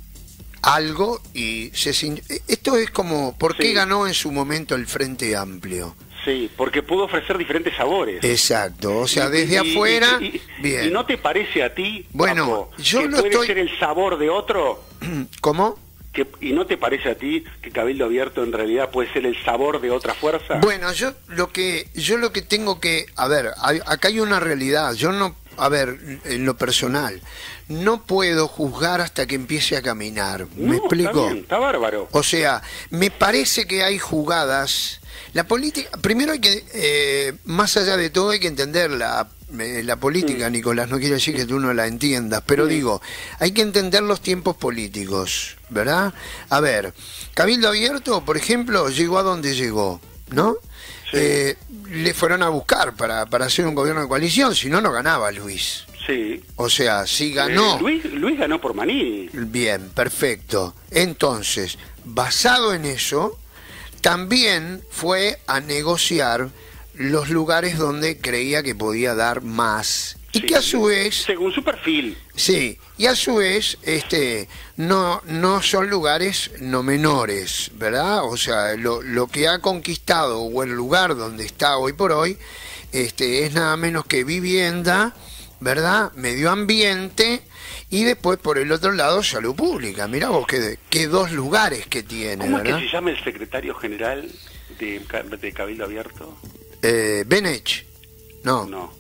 algo, y esto es como ¿por qué ganó en su momento el Frente Amplio? Sí, porque pudo ofrecer diferentes sabores. Exacto, o sea, desde afuera, bien. ¿Y no te parece a ti, bueno, Papo, yo que no puede ser el sabor de otro? ¿Cómo? ¿Y no te parece a ti que Cabildo Abierto en realidad puede ser el sabor de otra fuerza? Bueno, yo lo que tengo que, a ver, acá hay una realidad, yo no, a ver, en lo personal, no puedo juzgar hasta que empiece a caminar, ¿me explico? Está bien, está bárbaro. O sea, me parece que hay jugadas. La política, primero hay que, más allá de todo hay que entender la política, Nicolás, no quiero decir que tú no la entiendas, pero digo, hay que entender los tiempos políticos, ¿verdad? A ver, Cabildo Abierto, por ejemplo, llegó a donde llegó, ¿no? Sí. Le fueron a buscar para hacer un gobierno de coalición, si no, no ganaba Luis. Sí. O sea, si ganó... Luis ganó por Maní. Bien, perfecto. Entonces, basado en eso, también fue a negociar los lugares donde creía que podía dar más. Y que a su vez... Según su perfil. Sí, y a su vez no son lugares no menores, ¿verdad? O sea, lo que ha conquistado o el lugar donde está hoy por hoy es nada menos que vivienda, ¿verdad? Medio ambiente y después por el otro lado salud pública. Mirá vos qué dos lugares que tiene, ¿Cómo ¿verdad? es que se llama el secretario general de Cabildo Abierto? Benech. No.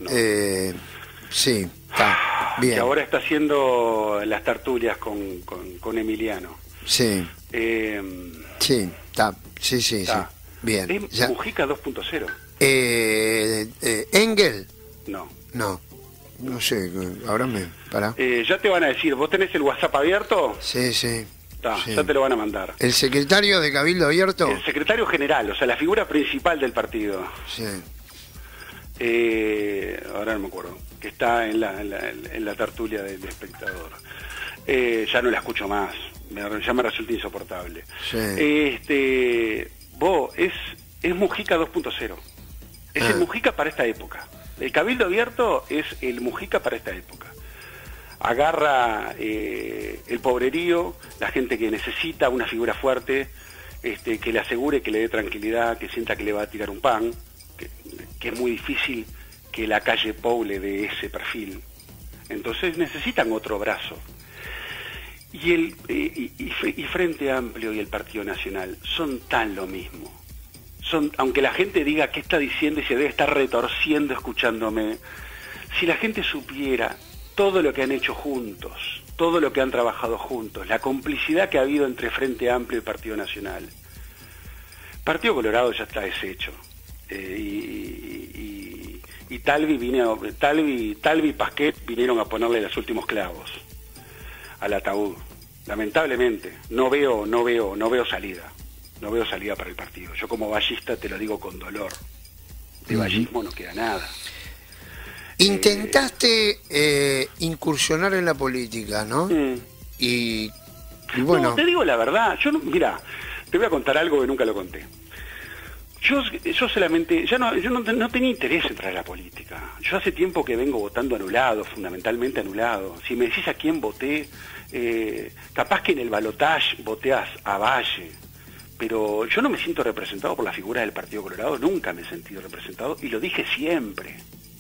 Sí, está bien. Que ahora está haciendo las tertulias con Emiliano. Sí. Sí, está. Sí. Bien. ¿Es Mujica 2.0? ¿Engel? No sé, ahora pará. Ya te van a decir, ¿vos tenés el WhatsApp abierto? Sí. Ya te lo van a mandar. ¿El secretario de Cabildo Abierto? El secretario general, o sea, la figura principal del partido. Sí. Ahora no me acuerdo, que está en la tertulia del espectador. Ya no la escucho más, ya me resulta insoportable. Sí. Vos, es Mujica 2.0. Es el Mujica para esta época. El Cabildo Abierto es el Mujica para esta época. Agarra el pobrerío, la gente que necesita una figura fuerte, que le asegure, que le dé tranquilidad, que sienta que le va a tirar un pan, que es muy difícil que la calle Pou le dé ese perfil. Entonces necesitan otro brazo. Y Frente Amplio y el Partido Nacional son tan lo mismo. Aunque la gente diga qué está diciendo y se debe estar retorciendo escuchándome, si la gente supiera todo lo que han hecho juntos, todo lo que han trabajado juntos, la complicidad que ha habido entre Frente Amplio y Partido Nacional. Partido Colorado ya está deshecho. Y Talvi y Pasquet vinieron a ponerle los últimos clavos al ataúd. Lamentablemente, no veo salida. No veo salida para el partido. Yo como vallista te lo digo con dolor. De vallismo no queda nada. Intentaste incursionar en la política, ¿no? Y bueno... No, te digo la verdad. Mira, te voy a contar algo que nunca lo conté. Yo solamente... yo no tenía interés en entrar a la política. Yo hace tiempo que vengo votando anulado, fundamentalmente anulado. Si me decís a quién voté, capaz que en el balotaje voté a Valle. Pero yo no me siento representado por la figura del Partido Colorado, nunca me he sentido representado, y lo dije siempre.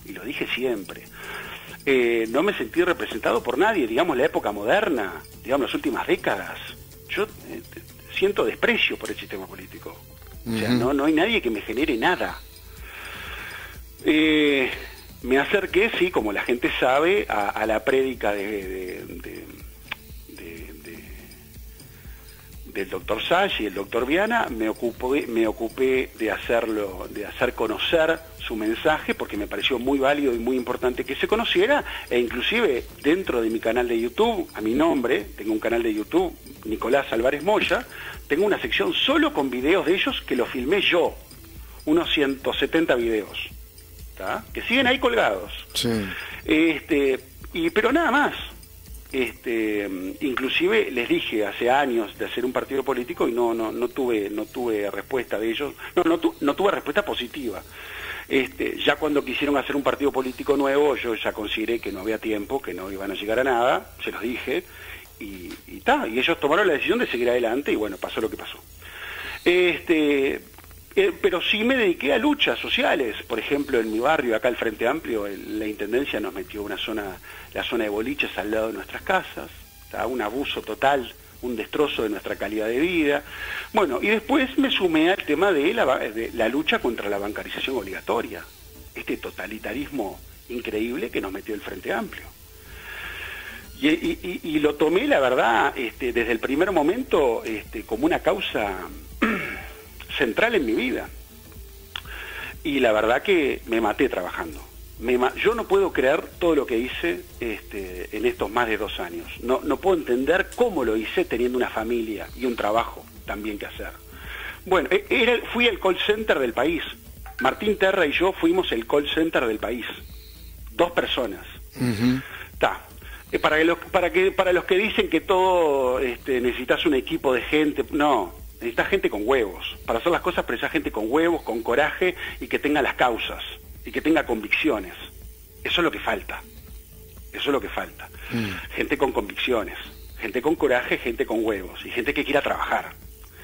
No me sentí representado por nadie, digamos, la época moderna, digamos, las últimas décadas. Yo siento desprecio por el sistema político. O sea, no hay nadie que me genere nada. Me acerqué, sí, como la gente sabe, a la prédica del doctor Sach y el doctor Viana. Me ocupé de hacer conocer su mensaje, porque me pareció muy válido y muy importante que se conociera, e inclusive dentro de mi canal de YouTube, a mi nombre, tengo un canal de YouTube, Nicolás Álvarez Moya, tengo una sección solo con videos de ellos que los filmé yo, unos 170 videos, ¿tá? Que siguen ahí colgados. Sí. Pero nada más. Inclusive les dije hace años de hacer un partido político y no tuve respuesta de ellos, no tuve respuesta positiva. Ya cuando quisieron hacer un partido político nuevo, yo ya consideré que no había tiempo, que no iban a llegar a nada, se los dije, y ellos tomaron la decisión de seguir adelante, y bueno, pasó lo que pasó. pero sí me dediqué a luchas sociales. Por ejemplo, en mi barrio, acá el Frente Amplio, la Intendencia nos metió la zona de boliches al lado de nuestras casas, un abuso total, un destrozo de nuestra calidad de vida. Bueno, y después me sumé al tema de la lucha contra la bancarización obligatoria, este totalitarismo increíble que nos metió el Frente Amplio. Y lo tomé, la verdad, desde el primer momento como una causa central en mi vida. Y la verdad que me maté trabajando. Yo no puedo creer todo lo que hice en estos más de 2 años. No puedo entender cómo lo hice teniendo una familia y un trabajo también que hacer. Bueno, fui el call center del país. Martín Terra y yo fuimos el call center del país. 2 personas. Para los que dicen que todo necesitas un equipo de gente, no, necesitas gente con huevos. Para hacer las cosas precisas gente con huevos, con coraje y que tenga las causas y que tenga convicciones. Eso es lo que falta. Eso es lo que falta. Gente con convicciones, gente con coraje, gente con huevos y gente que quiera trabajar.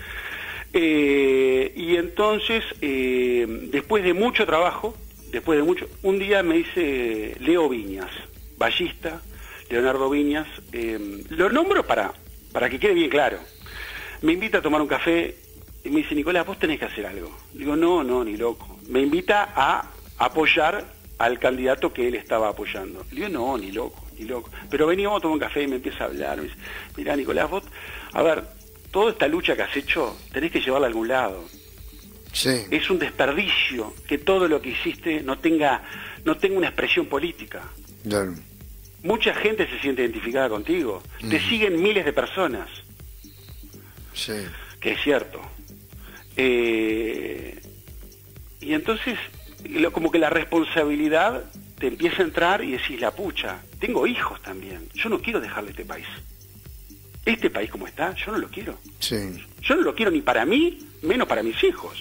Y entonces, después de mucho trabajo, un día me dice Leo Viñas, ballista, Leonardo Viñas, lo nombro para que quede bien claro. Me invita a tomar un café y me dice, Nicolás, vos tenés que hacer algo. Digo, no, ni loco. Me invita a apoyar al candidato que él estaba apoyando. Digo, no, ni loco. Pero veníamos a tomar un café y me empieza a hablar. Me dice, mirá, Nicolás, vos, a ver, toda esta lucha que has hecho, tenés que llevarla a algún lado. Sí. Es un desperdicio que todo lo que hiciste no tenga una expresión política. Claro. Mucha gente se siente identificada contigo. Te siguen miles de personas. Sí. Que es cierto. Y entonces, como que la responsabilidad te empieza a entrar y decís, la pucha, tengo hijos también. Yo no quiero dejarle este país. Este país como está, yo no lo quiero. Sí. Yo no lo quiero ni para mí, menos para mis hijos.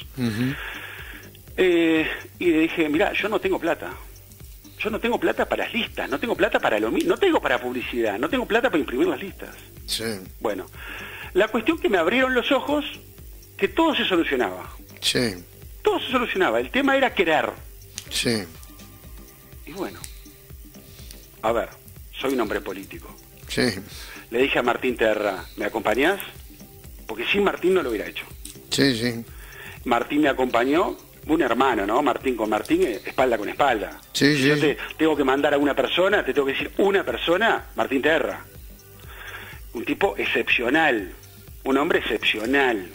Y le dije, mirá, yo no tengo plata. Yo no tengo plata para las listas, no tengo plata para lo mismo, no tengo para publicidad, no tengo plata para imprimir las listas. Sí. Bueno, la cuestión que me abrieron los ojos, que todo se solucionaba. Sí. Todo se solucionaba, el tema era querer. Sí. Y bueno, a ver, soy un hombre político. Sí. Le dije a Martín Terra, ¿me acompañás? Porque sin Martín no lo hubiera hecho. Sí. Martín me acompañó, un hermano, ¿no? Martín con Martín, espalda con espalda. Sí. Si yo te tengo que mandar a una persona, te tengo que decir una persona, Martín Terra. Un tipo excepcional, un hombre excepcional,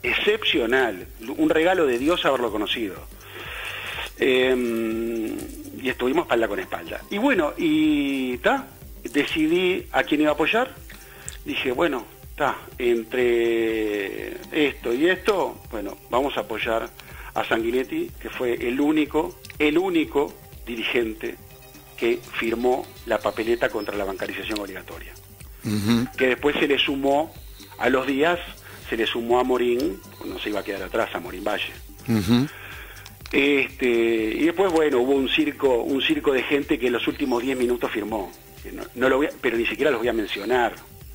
un regalo de Dios haberlo conocido. Y estuvimos espalda con espalda. Y bueno, decidí a quién iba a apoyar. Dije, bueno, entre esto y esto, bueno, vamos a apoyar a Sanguinetti, que fue el único dirigente que firmó la papeleta contra la bancarización obligatoria. Que después se le sumó, a los días, se le sumó a Morín, no se iba a quedar atrás, a Morín Valle. Y después, bueno, hubo un circo de gente que en los últimos 10 minutos firmó. No lo pero ni siquiera los voy a mencionar.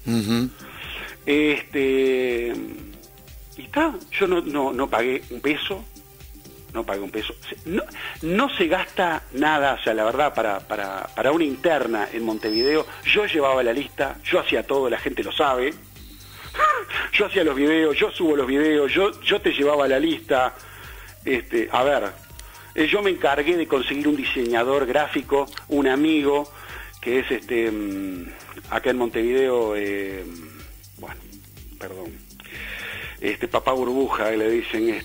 Yo no pagué un peso. No se gasta nada, o sea, la verdad, para una interna en Montevideo. Yo llevaba la lista, yo hacía todo, la gente lo sabe. Yo hacía los videos, yo subo los videos, yo te llevaba la lista. Yo me encargué de conseguir un diseñador gráfico, un amigo, que es acá en Montevideo, Papá Burbuja, le dicen,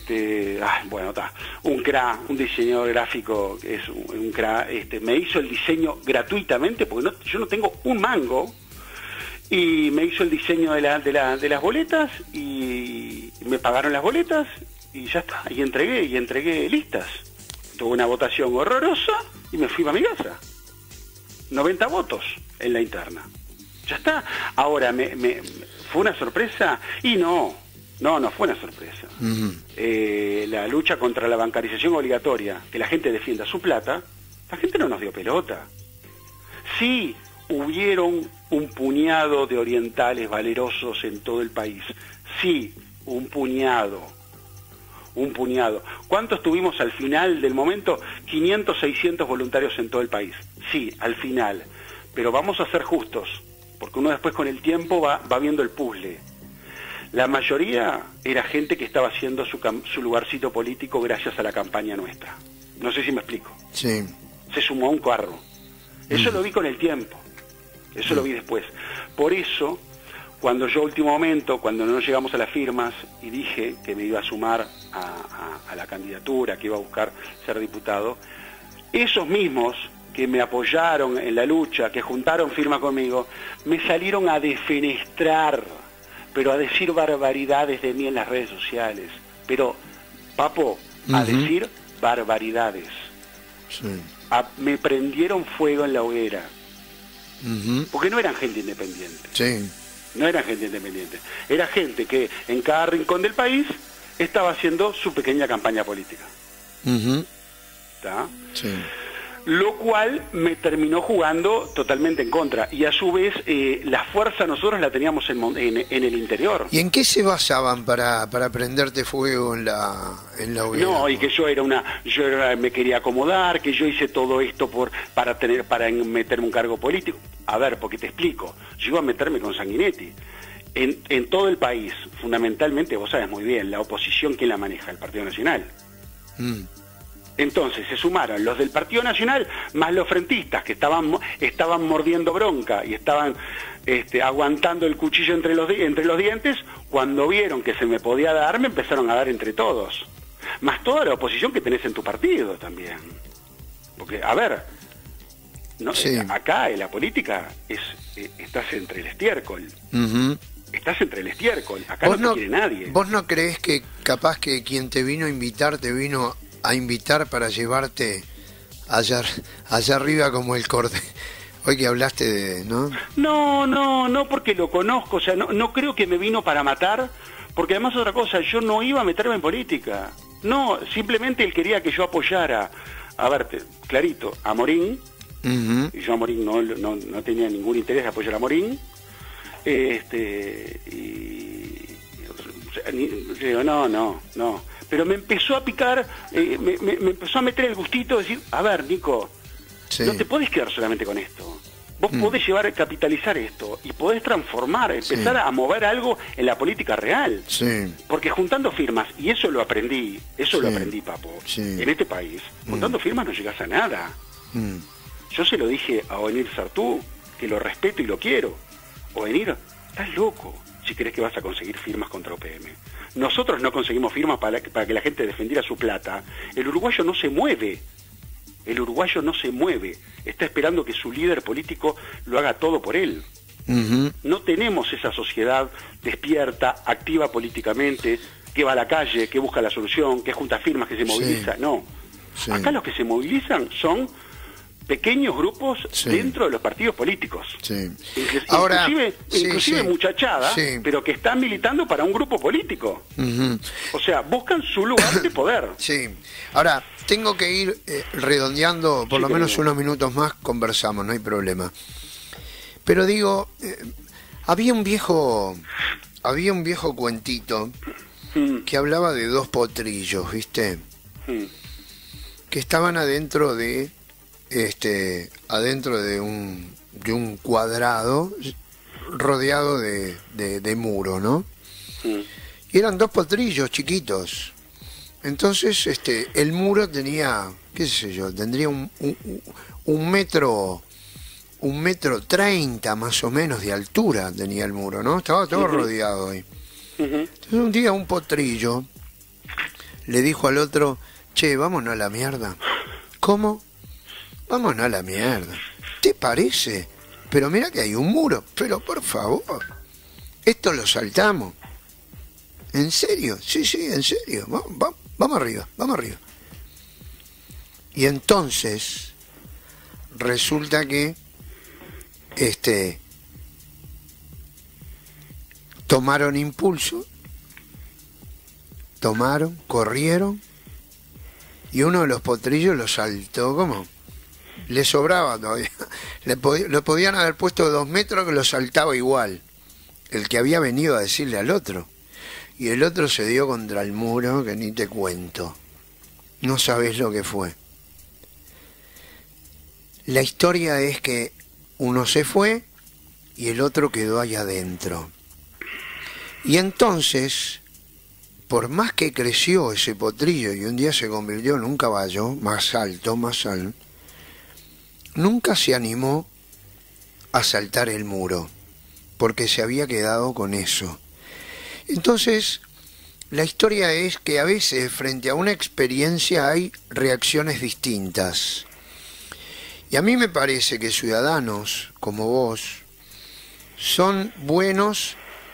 un diseñador gráfico, que es un cra, me hizo el diseño gratuitamente, porque yo no tengo un mango, y me hizo el diseño de las boletas, y me pagaron las boletas, y ya está, y entregué listas. Tuve una votación horrorosa, y me fui para mi casa. 90 votos en la interna. Ya está. Ahora, ¿fue una sorpresa? Y no fue una sorpresa. La lucha contra la bancarización obligatoria, que la gente defienda su plata, la gente no nos dio pelota. Sí, hubieron un puñado de orientales valerosos en todo el país. Sí, un puñado un puñado. ¿Cuántos tuvimos al final del momento? 500, 600 voluntarios en todo el país. Sí, al final. Pero vamos a ser justos, porque uno después con el tiempo va viendo el puzzle. La mayoría era gente que estaba haciendo su lugarcito político gracias a la campaña nuestra. No sé si me explico. Sí. Se sumó a un carro. Eso lo vi con el tiempo. Eso lo vi después. Por eso, cuando yo último momento, cuando no llegamos a las firmas y dije que me iba a sumar a la candidatura, que iba a buscar ser diputado, esos mismos que me apoyaron en la lucha, que juntaron firma conmigo, me salieron a defenestrar, pero a decir barbaridades de mí en las redes sociales. Pero, Papo, a decir barbaridades. Sí. Me prendieron fuego en la hoguera. Porque no eran gente independiente. Sí. No era gente independiente. Era gente que en cada rincón del país estaba haciendo su pequeña campaña política. ¿Está? Sí. Lo cual me terminó jugando totalmente en contra. Y a su vez, la fuerza nosotros la teníamos en el interior. ¿Y en qué se basaban para prenderte fuego en la hoguera? No, y que yo me quería acomodar, que yo hice todo esto para meterme un cargo político. A ver, porque te explico. Yo iba a meterme con Sanguinetti. En todo el país, fundamentalmente, vos sabes muy bien, la oposición, ¿quién la maneja? El Partido Nacional. Entonces se sumaron los del Partido Nacional más los frentistas que estaban mordiendo bronca y estaban aguantando el cuchillo entre los dientes. Cuando vieron que se me podía dar, me empezaron a dar entre todos. Más toda la oposición que tenés en tu partido también. Porque, a ver, no, sí. Acá en la política estás entre el estiércol. Estás entre el estiércol. Acá no te quiere nadie. ¿Vos no creés que capaz que quien te vino a invitar te vino a invitar para llevarte allá arriba como el corte? Hoy que hablaste de... ¿no? No, porque lo conozco. O sea, no creo que me vino para matar, porque además otra cosa, yo no iba a meterme en política. No, simplemente él quería que yo apoyara, a verte, clarito, a Morín. Y yo a Morín no tenía ningún interés de apoyar a Morín. Digo, no. Pero me empezó a picar, me empezó a meter el gustito de decir, a ver, Nico, sí, no te podés quedar solamente con esto. Vos podés capitalizar esto y podés transformar, empezar a mover algo en la política real. Sí. Porque juntando firmas, y eso lo aprendí, Papo, en este país, juntando firmas no llegás a nada. Yo se lo dije a Ovenir Sartú, que lo respeto y lo quiero. Ovenir, estás loco si crees que vas a conseguir firmas contra OPM. Nosotros no conseguimos firmas para que la gente defendiera su plata. El uruguayo no se mueve. Está esperando que su líder político lo haga todo por él. No tenemos esa sociedad despierta, activa políticamente, que va a la calle, que busca la solución, que junta firmas, que se moviliza. No. Acá los que se movilizan son pequeños grupos dentro de los partidos políticos. Inclusive muchachada, pero que están militando para un grupo político. O sea, buscan su lugar de poder. Sí. Ahora, tengo que ir redondeando por lo menos unos minutos más, conversamos, no hay problema. Pero digo, había un viejo cuentito que hablaba de dos potrillos, ¿viste? Que estaban adentro de un cuadrado rodeado de muro, ¿no? Y eran dos potrillos chiquitos. Entonces el muro tenía, qué sé yo, tendría un metro 30 más o menos de altura tenía el muro, ¿no? Estaba todo rodeado ahí. Entonces un día un potrillo le dijo al otro, che, vámonos a la mierda. ¿Cómo? Vámonos a la mierda. ¿Te parece? Pero mira que hay un muro. Pero por favor, esto lo saltamos. ¿En serio? Sí, en serio. Vamos arriba. Y entonces resulta que tomaron impulso, corrieron, y uno de los potrillos lo saltó como... Le sobraba todavía. Lo podían haber puesto 2 metros que lo saltaba igual. El que había venido a decirle al otro. y el otro se dio contra el muro, que ni te cuento. No sabés lo que fue. La historia es que uno se fue y el otro quedó allá adentro. Y entonces, por más que creció ese potrillo y un día se convirtió en un caballo más alto, nunca se animó a saltar el muro, porque se había quedado con eso. Entonces, la historia es que a veces frente a una experiencia hay reacciones distintas. Y a mí me parece que ciudadanos como vos son buenos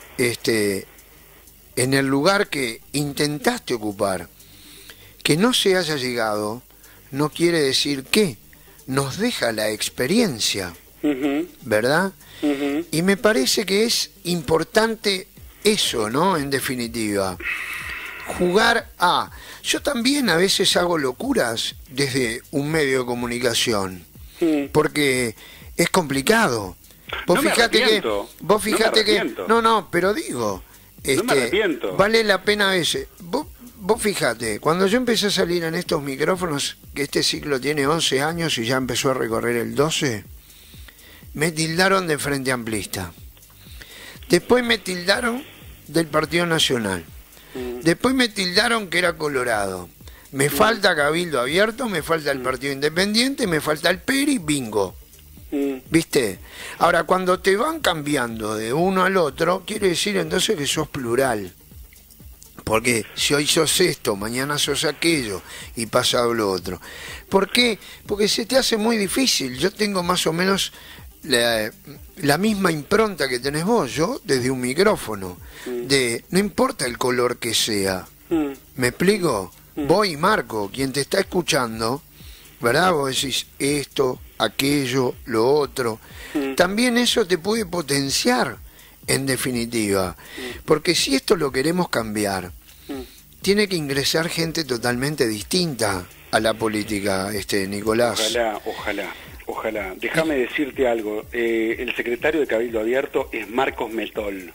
en el lugar que intentaste ocupar. Que no se haya llegado no quiere decir que nos deja la experiencia, ¿verdad? Y me parece que es importante eso, ¿no? En definitiva, jugar a... Yo también a veces hago locuras desde un medio de comunicación, porque es complicado. Vos fíjate que... No, pero digo, no me arrepiento. Vale la pena a veces. Vos fíjate, cuando yo empecé a salir en estos micrófonos, que este ciclo tiene 11 años y ya empezó a recorrer el 12, me tildaron de Frente Amplista. Después me tildaron del Partido Nacional. Después me tildaron que era colorado. Me falta Cabildo Abierto, me falta el Partido Independiente, me falta el PERI, bingo. ¿Viste? Ahora, cuando te van cambiando de uno al otro, quiere decir entonces que sos plural. Porque si hoy sos esto, mañana sos aquello y pasado lo otro. ¿Por qué? Porque se te hace muy difícil. Yo tengo más o menos la misma impronta que tenés vos, yo desde un micrófono, de no importa el color que sea. ¿Me explico? Vos y Marco, quien te está escuchando, ¿verdad? Vos decís esto, aquello, lo otro. También eso te puede potenciar, en definitiva. Porque si esto lo queremos cambiar, tiene que ingresar gente totalmente distinta a la política, Nicolás. Ojalá. Déjame decirte algo. El secretario de Cabildo Abierto es Marcos Metol.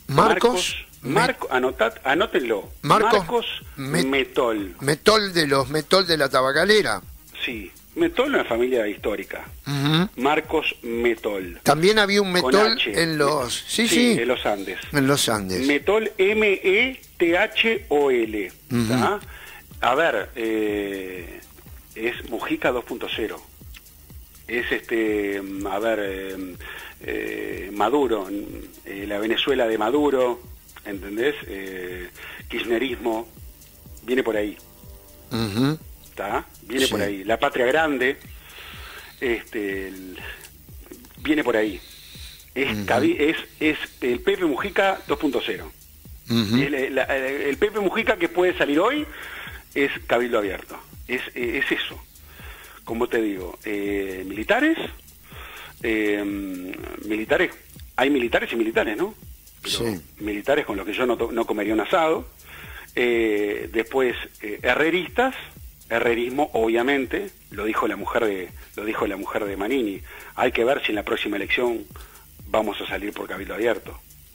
Anótenlo. Marcos Metol. Metol de la tabacalera. Sí. Metol es una familia histórica. Marcos Metol. También había un Metol en los... Sí, en los Andes. En los Andes. Metol, M-E-T-H-O-L. A ver, es Mujica 2.0. Es Maduro, la Venezuela de Maduro, ¿entendés? Kirchnerismo, viene por ahí. ¿Está? Viene por ahí. La Patria Grande, viene por ahí. Es el Pepe Mujica 2.0. El Pepe Mujica que puede salir hoy es Cabildo Abierto. Es eso. Como te digo, militares, hay militares y militares, ¿no? Pero militares con los que yo no comería un asado. Después, herrerismo, obviamente, lo dijo la mujer de Manini. Hay que ver si en la próxima elección vamos a salir por Cabildo Abierto.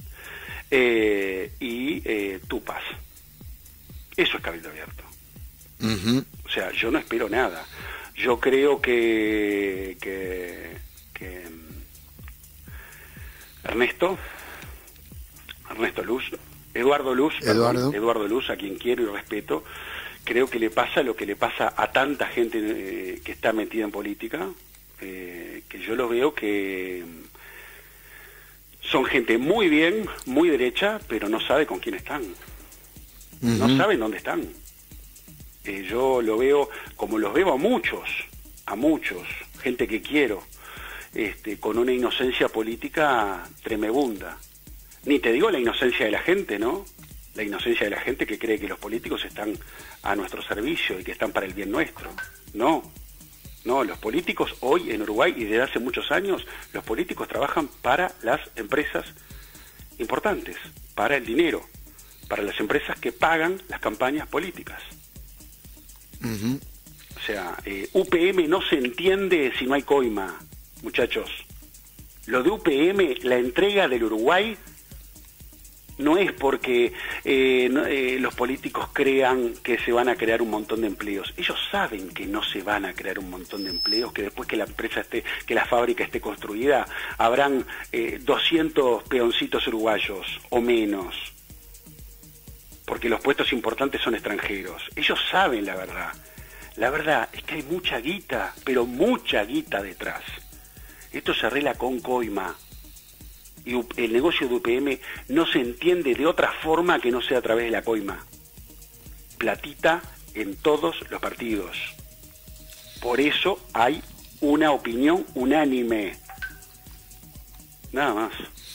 Tupas. Eso es Cabildo Abierto. O sea, yo no espero nada. Yo creo que Eduardo Luz, a quien quiero y respeto, creo que le pasa lo que le pasa a tanta gente que está metida en política, que yo lo veo que son gente muy bien, muy derecha, pero no sabe con quién están. No saben dónde están. Yo lo veo como los veo a muchos, gente que quiero, con una inocencia política tremebunda. Ni te digo la inocencia de la gente, ¿no? La inocencia de la gente que cree que los políticos están a nuestro servicio y que están para el bien nuestro. No, los políticos hoy en Uruguay y desde hace muchos años, los políticos trabajan para las empresas importantes, para el dinero, para las empresas que pagan las campañas políticas. O sea, UPM no se entiende si no hay coima, muchachos. Lo de UPM, la entrega del Uruguay, no es porque los políticos crean que se van a crear un montón de empleos. Ellos saben que no se van a crear un montón de empleos, que después que la empresa que la fábrica esté construida, habrán 200 peoncitos uruguayos o menos, porque los puestos importantes son extranjeros. Ellos saben la verdad. La verdad es que hay mucha guita, pero mucha guita detrás. Esto se arregla con coima. Y el negocio de UPM no se entiende de otra forma que no sea a través de la coima. Platita en todos los partidos. Por eso hay una opinión unánime. Nada más.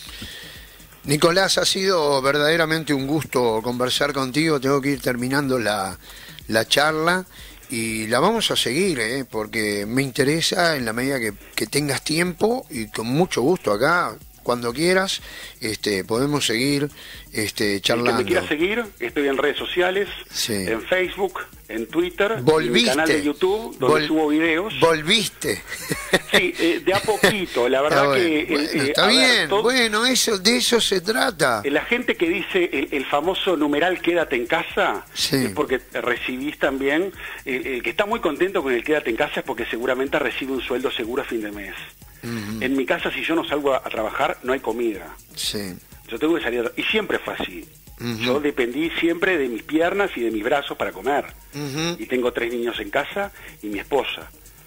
Nicolás, ha sido verdaderamente un gusto conversar contigo. Tengo que ir terminando la charla y la vamos a seguir, porque me interesa en la medida que tengas tiempo y con mucho gusto acá. Cuando quieras, podemos seguir charlando. El que me quiera seguir, estoy en redes sociales, sí, en Facebook, en Twitter, en mi canal de YouTube, donde subo videos. Volviste. Sí, de a poquito, la verdad que... Bueno, está bien, bueno, de eso se trata. La gente que dice el famoso numeral quédate en casa, sí, es porque recibís también, el que está muy contento con el quédate en casa es porque seguramente recibe un sueldo seguro a fin de mes. En mi casa, si yo no salgo a trabajar, no hay comida. Sí. Yo tengo que salir y siempre fue así. Yo dependí siempre de mis piernas y de mis brazos para comer. Y tengo 3 niños en casa y mi esposa.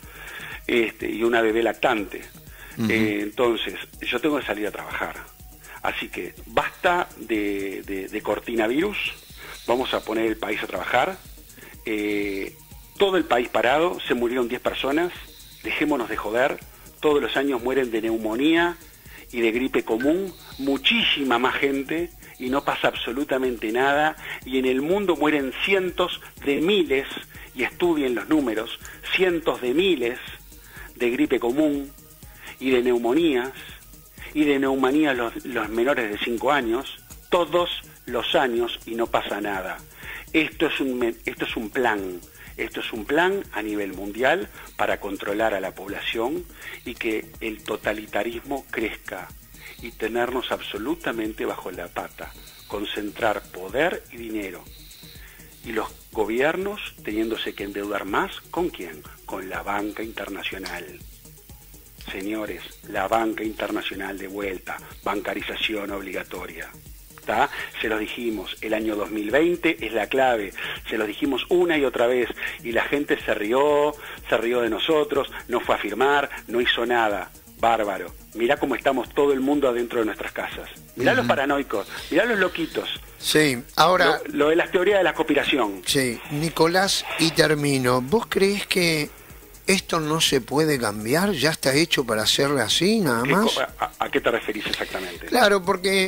Y una bebé lactante. Entonces, yo tengo que salir a trabajar. Así que basta de cortinavirus. Vamos a poner el país a trabajar. Todo el país parado. Se murieron 10 personas. Dejémonos de joder. Todos los años mueren de neumonía y de gripe común, muchísima más gente, y no pasa absolutamente nada, y en el mundo mueren cientos de miles, y estudien los números, cientos de miles de gripe común y de neumonías los menores de 5 años, todos los años, y no pasa nada. Esto es un plan. Esto es un plan a nivel mundial para controlar a la población y que el totalitarismo crezca y tenernos absolutamente bajo la pata, concentrar poder y dinero. Y los gobiernos teniéndose que endeudar más, ¿con quién? Con la banca internacional. Señores, la banca internacional de vuelta, bancarización obligatoria. ¿Tá? Se los dijimos, el año 2020 es la clave, se los dijimos una y otra vez, y la gente se rió de nosotros, no fue a firmar, no hizo nada. Bárbaro. Mirá cómo estamos todo el mundo adentro de nuestras casas. Mirá los paranoicos, mirá los loquitos. Sí, ahora... Lo de las teorías de la conspiración. Sí, Nicolás, y termino. ¿Vos creés que esto no se puede cambiar? ¿Ya está hecho para hacerle así, nada más? ¿A qué te referís exactamente? Claro, porque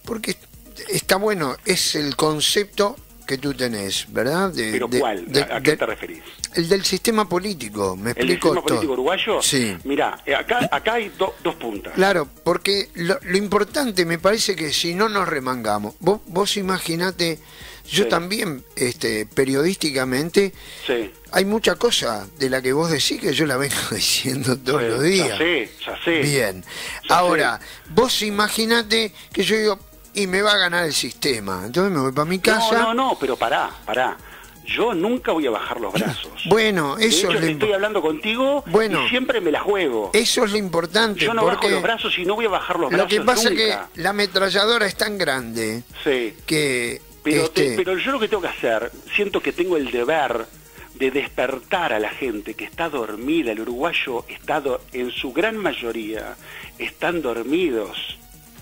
está bueno, es el concepto que tú tenés, ¿verdad? ¿Pero cuál? ¿A qué te referís? El del sistema político, me explico. ¿El sistema político uruguayo? Sí. Mirá, acá hay dos puntas. Claro, porque lo importante me parece que si no nos remangamos, vos imaginate, yo sí, también periodísticamente, sí, hay mucha cosa de la que vos decís que yo la vengo diciendo todos los días. Ya sé. Bien. Ahora, vos imaginate que yo digo, y me va a ganar el sistema, entonces me voy para mi casa. No, pero pará. Yo nunca voy a bajar los brazos. Bueno, eso de hecho, estoy hablando contigo y siempre me la juego. Eso es lo importante. Yo no bajo los brazos y no voy a bajar los brazos. Lo que pasa nunca. es que la ametralladora es tan grande, sí, que... Pero yo lo que tengo que hacer, siento que tengo el deber de despertar a la gente que está dormida. El uruguayo está en su gran mayoría están dormidos.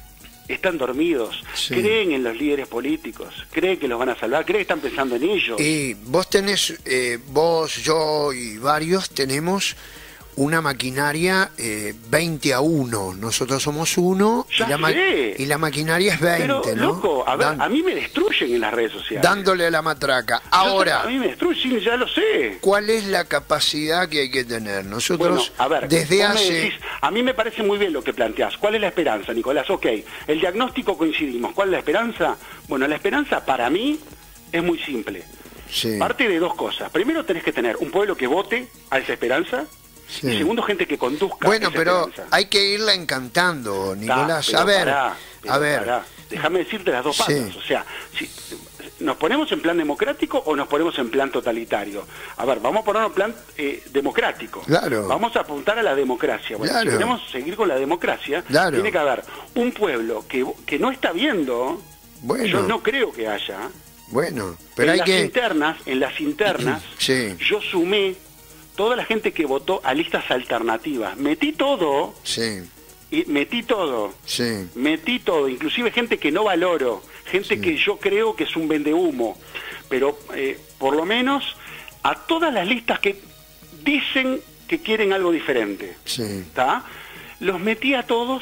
Sí. Creen en los líderes políticos, creen que los van a salvar, creen que están pensando en ellos. Y vos tenés, vos, yo y varios tenemos una maquinaria 20-1, nosotros somos 1 y la maquinaria es 20, pero, ¿no? Loco, a mí me destruyen en las redes sociales. Dándole a la matraca. Ahora, a mí me destruyen, ya lo sé. ¿Cuál es la capacidad que hay que tener? Nosotros, bueno, a ver, desde hace... Decís, a mí me parece muy bien lo que planteás. ¿Cuál es la esperanza, Nicolás? Ok, el diagnóstico coincidimos. ¿Cuál es la esperanza? Bueno, la esperanza para mí es muy simple. Sí. Parte de dos cosas. Primero tenés que tener un pueblo que vote a esa esperanza. Sí. Y segundo, gente que conduzca. Bueno, pero esperanza. hay que irla encantando, Nicolás. A ver, Déjame decirte las dos patas. Sí. O sea, si nos ponemos en plan democrático o nos ponemos en plan totalitario. A ver, vamos a ponernos en plan democrático. Claro. Vamos a apuntar a la democracia. Bueno, Claro. si queremos seguir con la democracia, Claro. tiene que haber un pueblo que no está viendo. Bueno. Yo no creo que haya. Bueno, pero hay En las internas, Sí. yo sumé toda la gente que votó a listas alternativas. Metí todo, Sí, metí todo, sí. inclusive gente que no valoro, gente que yo creo que es un vendehumo, pero por lo menos a todas las listas que dicen que quieren algo diferente, Sí. ¿está? Los metí a todos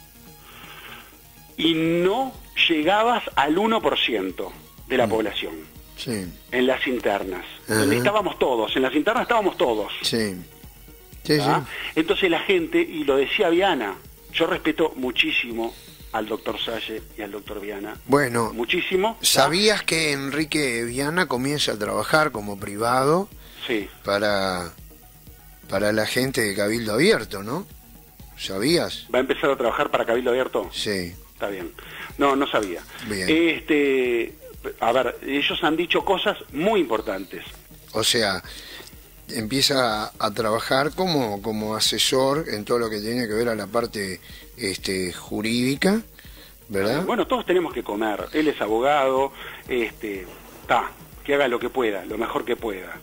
y no llegabas al 1% de la población Sí. en las internas, Ajá. donde estábamos todos, en las internas estábamos todos. Sí. Sí, ¿Ah? sí. Entonces la gente, y lo decía Viana, yo respeto muchísimo al doctor Salle y al doctor Viana. Bueno, Muchísimo. ¿ah? ¿sabías que Enrique Viana comienza a trabajar como privado Sí. para la gente de Cabildo Abierto, no? ¿Sabías? ¿Va a empezar a trabajar para Cabildo Abierto? Sí. Está bien. No, no sabía. Bien. A ver, ellos han dicho cosas muy importantes. O sea, empieza a trabajar como asesor en todo lo que tiene que ver a la parte jurídica, ¿verdad? Bueno, todos tenemos que comer. Él es abogado, que haga lo que pueda, lo mejor que pueda.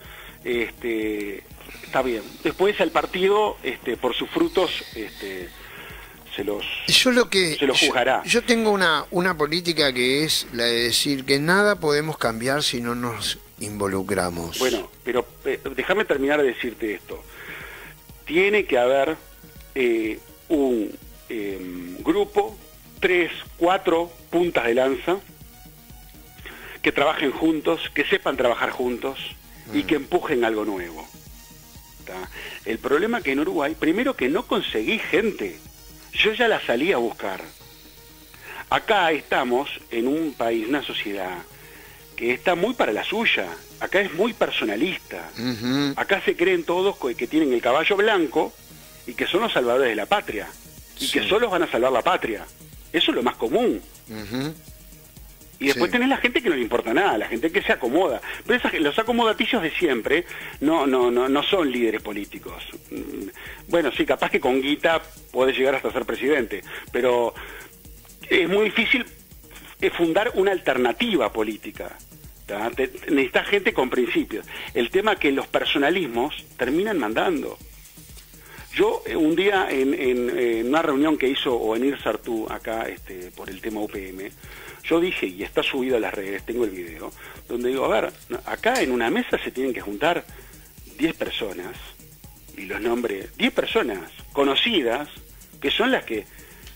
Está bien. Después al partido, por sus frutos, se los juzgará. Yo tengo una política que es la de decir que nada podemos cambiar si no nos involucramos. Bueno, pero déjame terminar de decirte esto. Tiene que haber un grupo, 3, 4 puntas de lanza, que trabajen juntos, que sepan trabajar juntos y que empujen algo nuevo. ¿Tá? El problema que en Uruguay, primero que no conseguí gente. Yo ya la salí a buscar. Acá estamos en un país, una sociedad que está muy para la suya. Acá es muy personalista. Ujú. Acá se creen todos que tienen el caballo blanco y que son los salvadores de la patria. Y Sí. que solos van a salvar la patria. Eso es lo más común. Ujú. Y después Sí. tenés la gente que no le importa nada, la gente que se acomoda. Pero los acomodatillos de siempre no son líderes políticos. Bueno, sí, capaz que con guita podés llegar hasta ser presidente, pero es muy difícil fundar una alternativa política. Necesitas gente con principios. El tema es que los personalismos terminan mandando. Yo un día en una reunión que hizo Oenir Sartú acá por el tema UPM, yo dije, y está subido a las redes, tengo el video, donde digo, a ver, acá en una mesa se tienen que juntar 10 personas, y los nombres, 10 personas conocidas, que son las que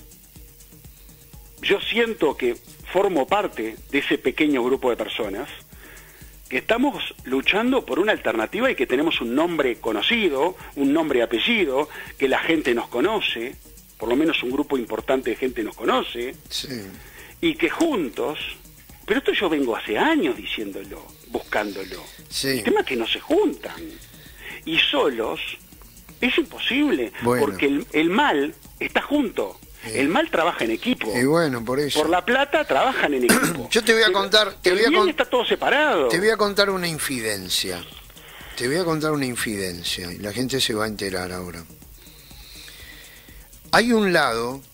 yo siento que formo parte de ese pequeño grupo de personas, que estamos luchando por una alternativa y que tenemos un nombre conocido, un nombre y apellido, que la gente nos conoce, por lo menos un grupo importante de gente nos conoce, Sí. y que juntos, pero esto yo vengo hace años diciéndolo, buscándolo, Sí. el tema es que no se juntan, y solos es imposible, Bueno. porque el mal está junto, el mal trabaja en equipo. Y bueno, por eso. Por la plata trabajan en equipo. Yo te voy a contar, El bien está todo separado. te voy a contar una infidencia. Te voy a contar una infidencia y la gente se va a enterar ahora. Hay un lado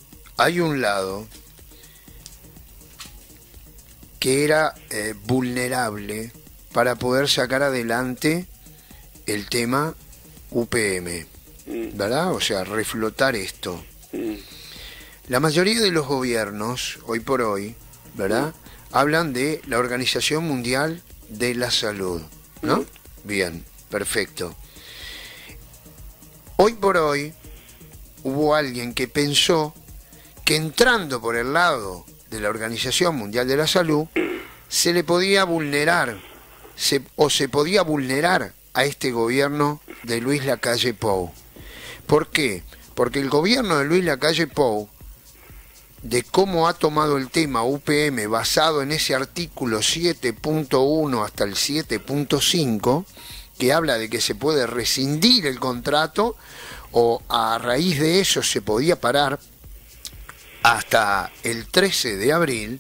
que era vulnerable para poder sacar adelante el tema UPM, ¿verdad? O sea, reflotar esto. Mm. La mayoría de los gobiernos, hoy por hoy, ¿verdad?, hablan de la Organización Mundial de la Salud, ¿no? Bien, perfecto. Hoy por hoy hubo alguien que pensó que entrando por el lado de la Organización Mundial de la Salud se le podía vulnerar, se podía vulnerar a este gobierno de Luis Lacalle Pou. ¿Por qué? Porque el gobierno de Luis Lacalle Pou, de cómo ha tomado el tema UPM basado en ese artículo 7.1 hasta el 7.5, que habla de que se puede rescindir el contrato o a raíz de eso se podía parar, hasta el 13 de abril,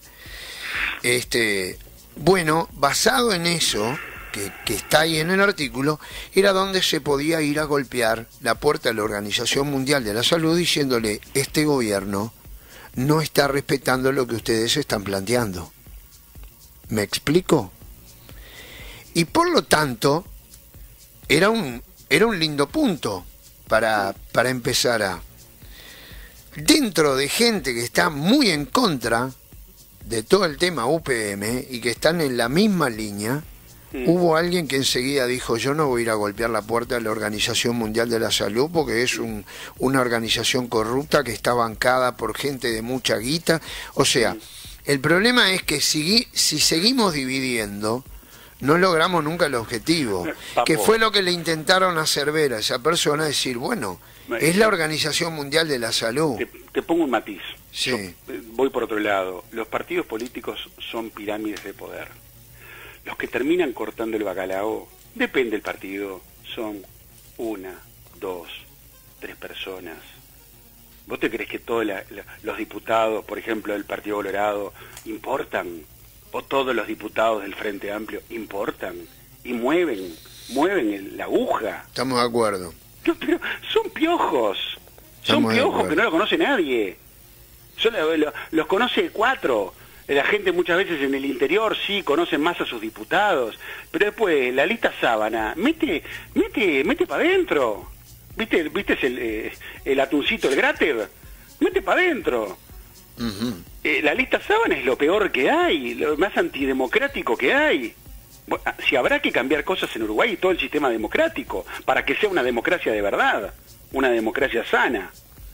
bueno, basado en eso, que está ahí en el artículo, era donde se podía ir a golpear la puerta de la Organización Mundial de la Salud diciéndole, este gobierno no está respetando lo que ustedes están planteando. ¿Me explico? Y por lo tanto, era un lindo punto para empezar a... Dentro de gente que está muy en contra de todo el tema UPM y que están en la misma línea, hubo alguien que enseguida dijo, yo no voy a ir a golpear la puerta de la Organización Mundial de la Salud porque es una organización corrupta que está bancada por gente de mucha guita. O sea, el problema es que si seguimos dividiendo, no logramos nunca el objetivo, que fue lo que le intentaron hacer ver a esa persona, decir, bueno, es la Organización Mundial de la Salud. Te pongo un matiz. Sí. Yo voy por otro lado. Los partidos políticos son pirámides de poder. Los que terminan cortando el bacalao, depende del partido, son 1, 2, 3 personas. ¿Vos te crees que todos los diputados, por ejemplo, del Partido Colorado, importan? ¿O todos los diputados del Frente Amplio importan? Y mueven la aguja. Estamos de acuerdo. No, pero son piojos. Son piojos que no lo conoce nadie. Los conoce 4. La gente muchas veces en el interior sí conoce más a sus diputados, pero después la lista sábana, mete para adentro. ¿Viste el atuncito, el gráter? Mete para adentro. La lista sábana es lo peor que hay, lo más antidemocrático que hay. Bueno, si habrá que cambiar cosas en Uruguay y todo el sistema democrático, para que sea una democracia de verdad, una democracia sana.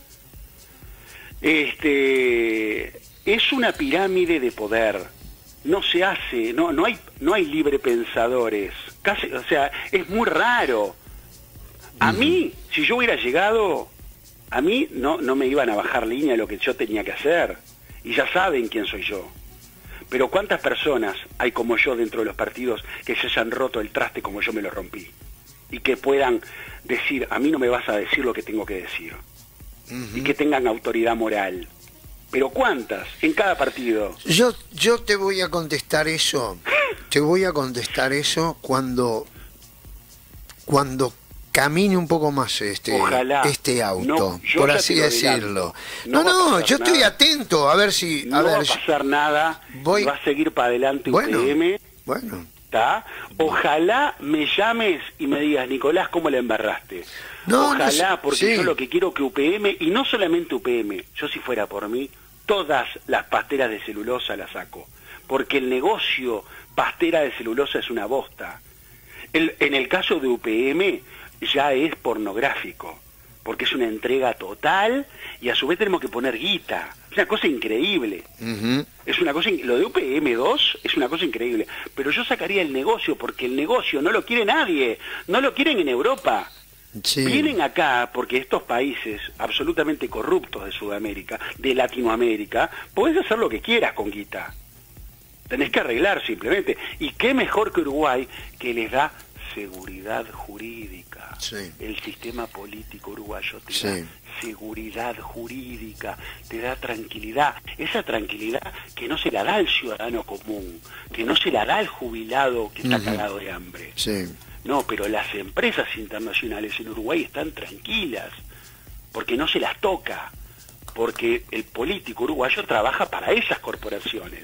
Es una pirámide de poder. No se hace, no hay libre pensadores. Casi, o sea, es muy raro. A mí, si yo hubiera llegado, a mí no me iban a bajar línea de lo que yo tenía que hacer. Y ya saben quién soy yo. Pero ¿cuántas personas hay como yo dentro de los partidos que se hayan roto el traste como yo me lo rompí? Y que puedan decir, a mí no me vas a decir lo que tengo que decir. Y que tengan autoridad moral. Pero ¿cuántas? En cada partido. Yo te voy a contestar eso. Te voy a contestar eso cuando camine un poco más Ojalá. este auto, No, por así decirlo. No, yo estoy atento a ver si... No va a pasar nada, va a seguir para adelante UPM. Bueno. ¿Está? Ojalá me llames y me digas, Nicolás, ¿cómo la embarraste? Ojalá, porque yo lo que quiero que UPM, y no solamente UPM, yo si fuera por mí, todas las pasteras de celulosa las saco. Porque el negocio pastera de celulosa es una bosta. En el caso de UPM ya es pornográfico, porque es una entrega total y a su vez tenemos que poner guita. Es una cosa increíble. Es una cosa, lo de UPM2 es una cosa increíble. Pero yo sacaría el negocio, porque el negocio no lo quiere nadie. No lo quieren en Europa. Sí. Vienen acá porque estos países absolutamente corruptos de Sudamérica, de Latinoamérica, podés hacer lo que quieras con guita. Tenés que arreglar simplemente. Y qué mejor que Uruguay, que les da seguridad jurídica. Sí. El sistema político uruguayo te da seguridad jurídica, te da tranquilidad. Esa tranquilidad que no se la da al ciudadano común, que no se la da al jubilado que está cagado de hambre. Sí. No, pero las empresas internacionales en Uruguay están tranquilas, porque no se las toca, porque el político uruguayo trabaja para esas corporaciones.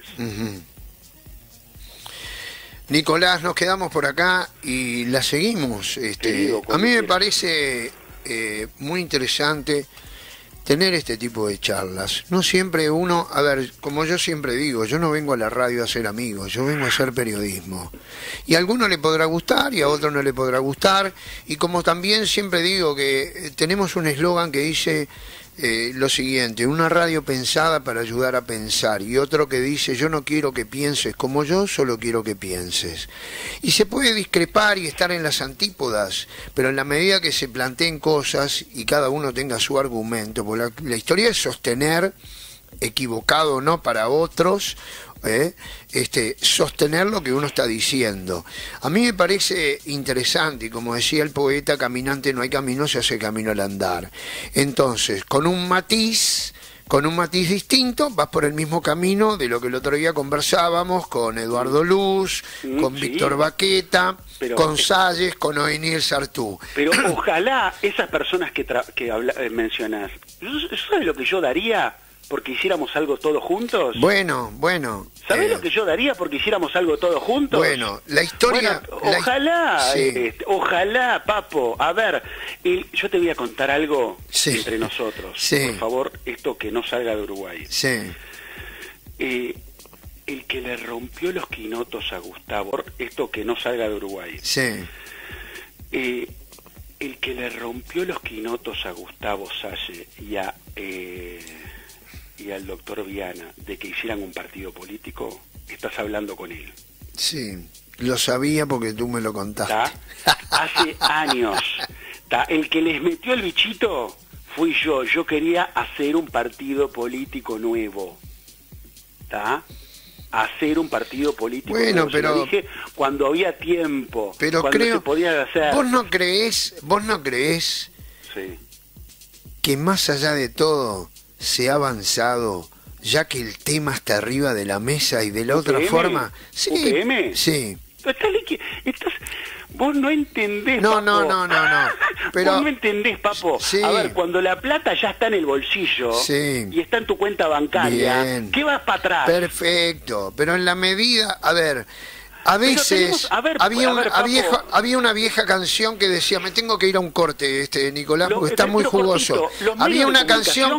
Nicolás, nos quedamos por acá y la seguimos. A mí me parece muy interesante tener este tipo de charlas. No siempre uno, a ver, como yo siempre digo, yo no vengo a la radio a ser amigos, yo vengo a hacer periodismo. Y a alguno le podrá gustar y a otro no le podrá gustar. Y como también siempre digo que tenemos un eslogan que dice lo siguiente: una radio pensada para ayudar a pensar, y otro que dice, yo no quiero que pienses como yo, solo quiero que pienses. Y se puede discrepar y estar en las antípodas, pero en la medida que se planteen cosas y cada uno tenga su argumento, porque la historia es sostener, equivocado o no para otros, sostener lo que uno está diciendo. A mí me parece interesante, y como decía el poeta, caminante no hay camino, se hace camino al andar. Entonces, con un matiz, con un matiz distinto, vas por el mismo camino de lo que el otro día conversábamos con Eduardo Luz, con sí. Víctor Baqueta, Pero, con Salles, con Oenir Sartú. Pero ojalá esas personas que mencionás, ¿sabes lo que yo daría porque hiciéramos algo todos juntos? Bueno. ¿Sabés lo que yo daría porque hiciéramos algo todos juntos? Bueno, la historia... Bueno, ojalá, sí. Ojalá, Papo. A ver, yo te voy a contar algo sí. entre nosotros. Sí. Por favor, esto que no salga de Uruguay. Sí. El que le rompió los quinotos a Gustavo, esto que no salga de Uruguay. Sí. El que le rompió los quinotos a Gustavo Salle y al doctor Viana de que hicieran un partido político, estás hablando con él. Sí, lo sabía porque tú me lo contaste. Hace años. El que les metió el bichito fui yo. Yo quería hacer un partido político nuevo. Hacer un partido político nuevo. Pero lo dije cuando había tiempo, pero cuando creo, se podía hacer. ¿Vos no creés sí. que más allá de todo se ha avanzado, ya que el tema está arriba de la mesa y de la otra forma? Sí, ¿UPM? Sí. Vos no entendés, No, Papo. no. Pero, vos no entendés, Papo. Sí. A ver, cuando la plata ya está en el bolsillo sí. y está en tu cuenta bancaria, Bien. ¿qué vas para atrás? Perfecto, pero en la medida, a ver, a veces había una vieja canción que decía, me tengo que ir a un corte, Nicolás, porque está muy jugoso. Había una canción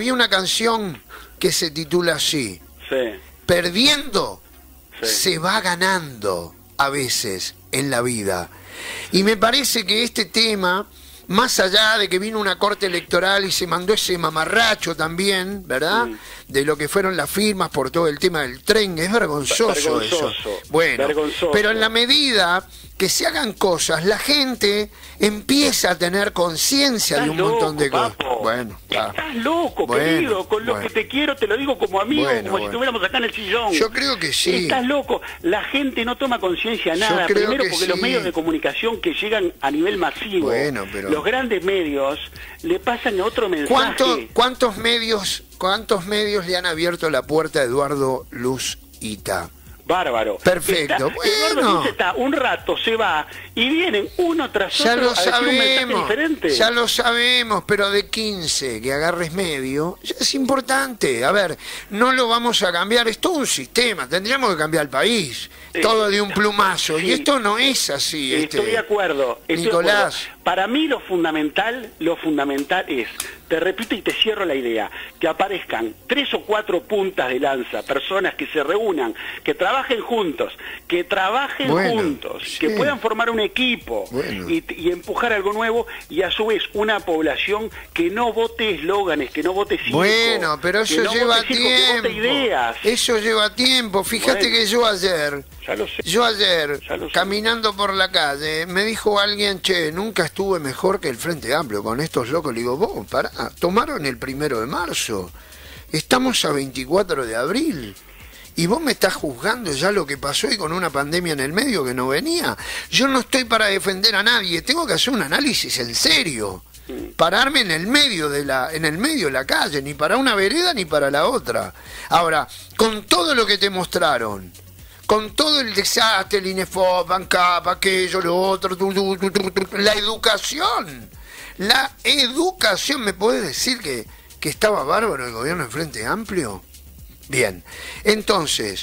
que se titula así, sí. Perdiendo se va ganando a veces en la vida. Y me parece que este tema, más allá de que vino una corte electoral y se mandó ese mamarracho también, ¿verdad? De lo que fueron las firmas por todo el tema del tren, es vergonzoso eso. Bueno, vergonzoso. Pero en la medida que se hagan cosas, la gente empieza a tener conciencia de un montón de cosas. Bueno, estás loco, querido, con lo que te quiero, te lo digo como amigo, como si estuviéramos acá en el sillón. Yo creo que sí. Estás loco, la gente no toma conciencia de nada, primero porque los medios de comunicación que llegan a nivel masivo, los grandes medios, le pasan otro mensaje. ¿Cuántos medios le han abierto la puerta a Eduardo Luz Ita? Bárbaro. Perfecto. Eduardo Luz está un rato, se va y vienen uno tras otro a decir un mensaje diferente. Ya lo sabemos, pero de 15 que agarres medio, ya es importante. A ver, no lo vamos a cambiar, es todo un sistema, tendríamos que cambiar el país, todo de un plumazo, y esto no es así. Estoy de acuerdo. Nicolás. Para mí lo fundamental es, te repito y te cierro la idea, que aparezcan 3 o 4 puntas de lanza, personas que se reúnan, que trabajen juntos, que puedan formar un equipo y empujar algo nuevo, y a su vez una población que no vote eslóganes, que no vote circo. Bueno, pero eso lleva tiempo. Que vote ideas. Eso lleva tiempo. Fíjate que yo ayer, caminando por la calle, me dijo alguien, nunca estuve mejor que el Frente Amplio con estos locos. Le digo, vos, pará, tomaron el 1 de marzo. Estamos a 24 de abril. Y vos me estás juzgando ya lo que pasó y con una pandemia en el medio que no venía. Yo no estoy para defender a nadie, tengo que hacer un análisis en serio. Pararme en el medio de la calle, ni para una vereda ni para la otra. Ahora, con todo lo que te mostraron, con todo el desastre, el INEFOP, ANCAP, aquello, lo otro, la educación, ¿me podés decir que estaba bárbaro el gobierno del Frente Amplio? Bien, entonces,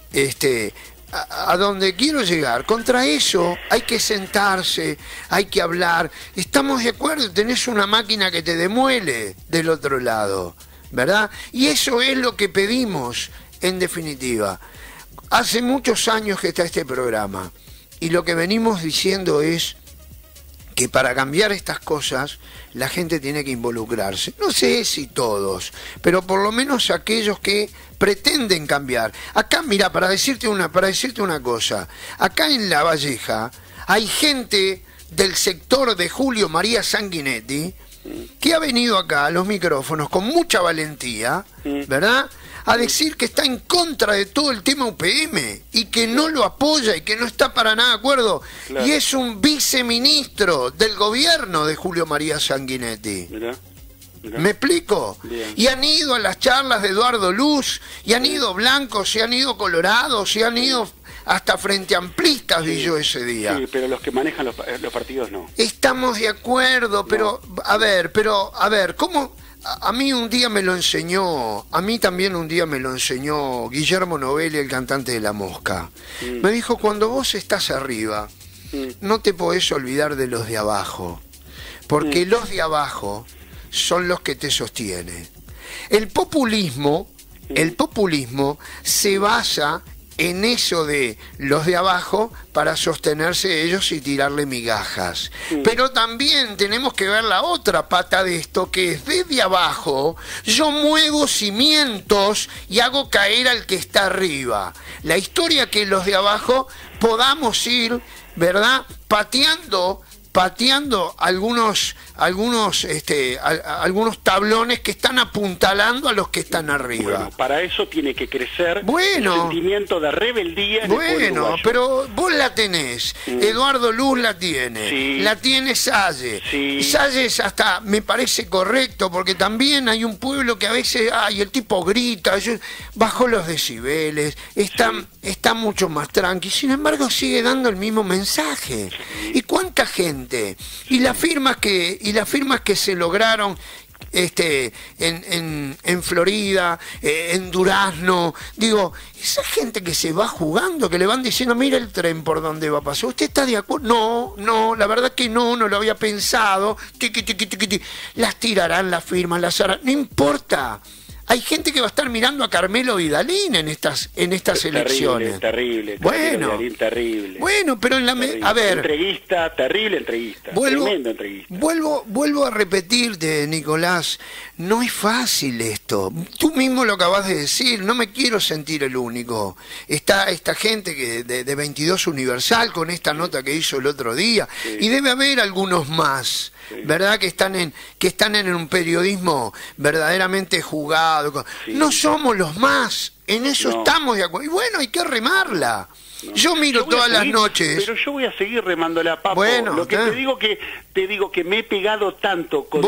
a donde quiero llegar, contra eso hay que sentarse, hay que hablar. Estamos de acuerdo, tenés una máquina que te demuele del otro lado, ¿verdad? Y eso es lo que pedimos, en definitiva. Hace muchos años que está este programa, y lo que venimos diciendo es que para cambiar estas cosas la gente tiene que involucrarse. No sé si todos, pero por lo menos aquellos que pretenden cambiar. Acá, mira, para decirte una cosa, acá en La Valleja hay gente del sector de Julio María Sanguinetti que ha venido acá a los micrófonos con mucha valentía, ¿verdad?, a decir que está en contra de todo el tema UPM y que no lo apoya y que no está para nada de acuerdo. Claro. Y es un viceministro del gobierno de Julio María Sanguinetti. ¿Me explico? Bien. Y han ido a las charlas de Eduardo Luz, y han ido blancos, y han ido colorados, y han ido hasta frente amplistas, vi yo ese día. Sí, pero los que manejan los partidos no. Estamos de acuerdo, pero, a ver, ¿cómo? A mí un día me lo enseñó, a mí también un día me lo enseñó Guillermo Novelli, el cantante de La Mosca. Me dijo, cuando vos estás arriba, no te podés olvidar de los de abajo, porque los de abajo son los que te sostienen. El populismo se basa en eso de los de abajo para sostenerse ellos y tirarle migajas. Pero también tenemos que ver la otra pata de esto, que es desde abajo yo muevo cimientos y hago caer al que está arriba. La historia que los de abajo podamos ir, ¿verdad?, pateando algunos tablones que están apuntalando a los que están arriba. Bueno, para eso tiene que crecer el sentimiento de rebeldía en el pueblo uruguayo. Pero vos la tenés, Eduardo Luz la tiene, la tiene Salles. Salles hasta me parece correcto, porque también hay un pueblo que a veces, el tipo grita, bajó los decibeles, está mucho más tranqui, sin embargo sigue dando el mismo mensaje. ¿Y cuánta gente? Y las firmas que se lograron en Florida, en Durazno, digo, esa gente que se va jugando, que le van diciendo, mira el tren por donde va a pasar, ¿usted está de acuerdo? No, la verdad que no lo había pensado, las tirarán, las firmas, las harán, no importa. Hay gente que va a estar mirando a Carmelo Vidalín en estas elecciones. Terrible. Bueno, Vidalín, terrible. Bueno, pero a ver. Terrible entreguista. Tremendo entreguista. Vuelvo a repetirte, Nicolás, no es fácil esto. Tú mismo lo acabas de decir, no me quiero sentir el único. Está esta gente que de 22 Universal con esta nota que hizo el otro día, y debe haber algunos más. ¿Verdad? Que están en un periodismo verdaderamente jugado. No somos los más, en eso estamos de acuerdo. Y bueno, hay que remarla. Yo miro todas las noches. Pero yo voy a seguir remándola, Papo. Bueno, lo que te digo que me he pegado tanto con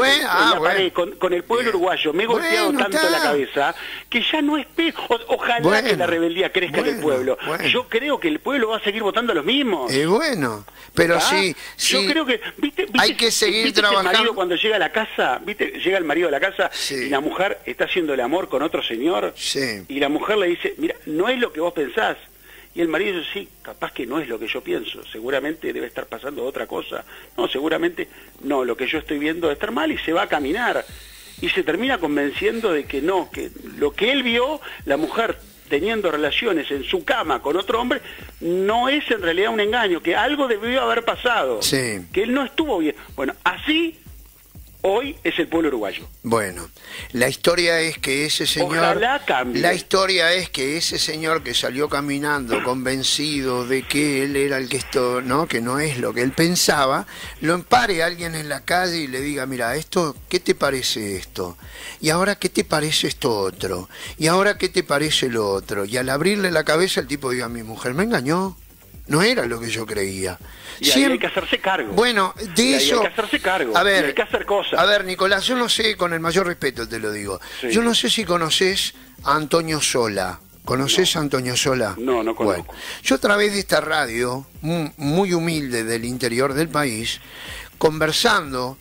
el pueblo uruguayo, me he golpeado tanto la cabeza, que ya no espero. Ojalá que la rebeldía crezca en el pueblo. Yo creo que el pueblo va a seguir votando a los mismos. Bueno, pero sí. Yo creo que, hay que seguir trabajando. El marido cuando llega a la casa, llega el marido a la casa y la mujer está haciendo el amor con otro señor, y la mujer le dice, mira, no es lo que vos pensás. Y el marido dice, sí, capaz que no es lo que yo pienso, seguramente debe estar pasando otra cosa. No, seguramente no, lo que yo estoy viendo debe estar mal, y se va a caminar. Y se termina convenciendo de que no, que lo que él vio, la mujer teniendo relaciones en su cama con otro hombre, no es en realidad un engaño, que algo debió haber pasado, que él no estuvo bien. Bueno, así hoy es el pueblo uruguayo. Bueno, la historia es que ese señor... Ojalá cambie. La historia es que ese señor que salió caminando convencido de que él era el que que no es lo que él pensaba, lo empare a alguien en la calle y le diga, mira, ¿qué te parece esto? Y ahora, ¿qué te parece esto otro? Y ahora, ¿qué te parece lo otro? Y al abrirle la cabeza el tipo diga, mi mujer me engañó, no era lo que yo creía. Y ahí hay que hacerse cargo. Bueno, de eso... hay que hacerse cargo. A ver, hay que hacer cosas. A ver, Nicolás, yo no sé, con el mayor respeto te lo digo. Yo no sé si conoces a Antonio Sola. ¿Conoces a Antonio Sola? No conozco. Bueno, yo a través de esta radio, muy humilde del interior del país, conversando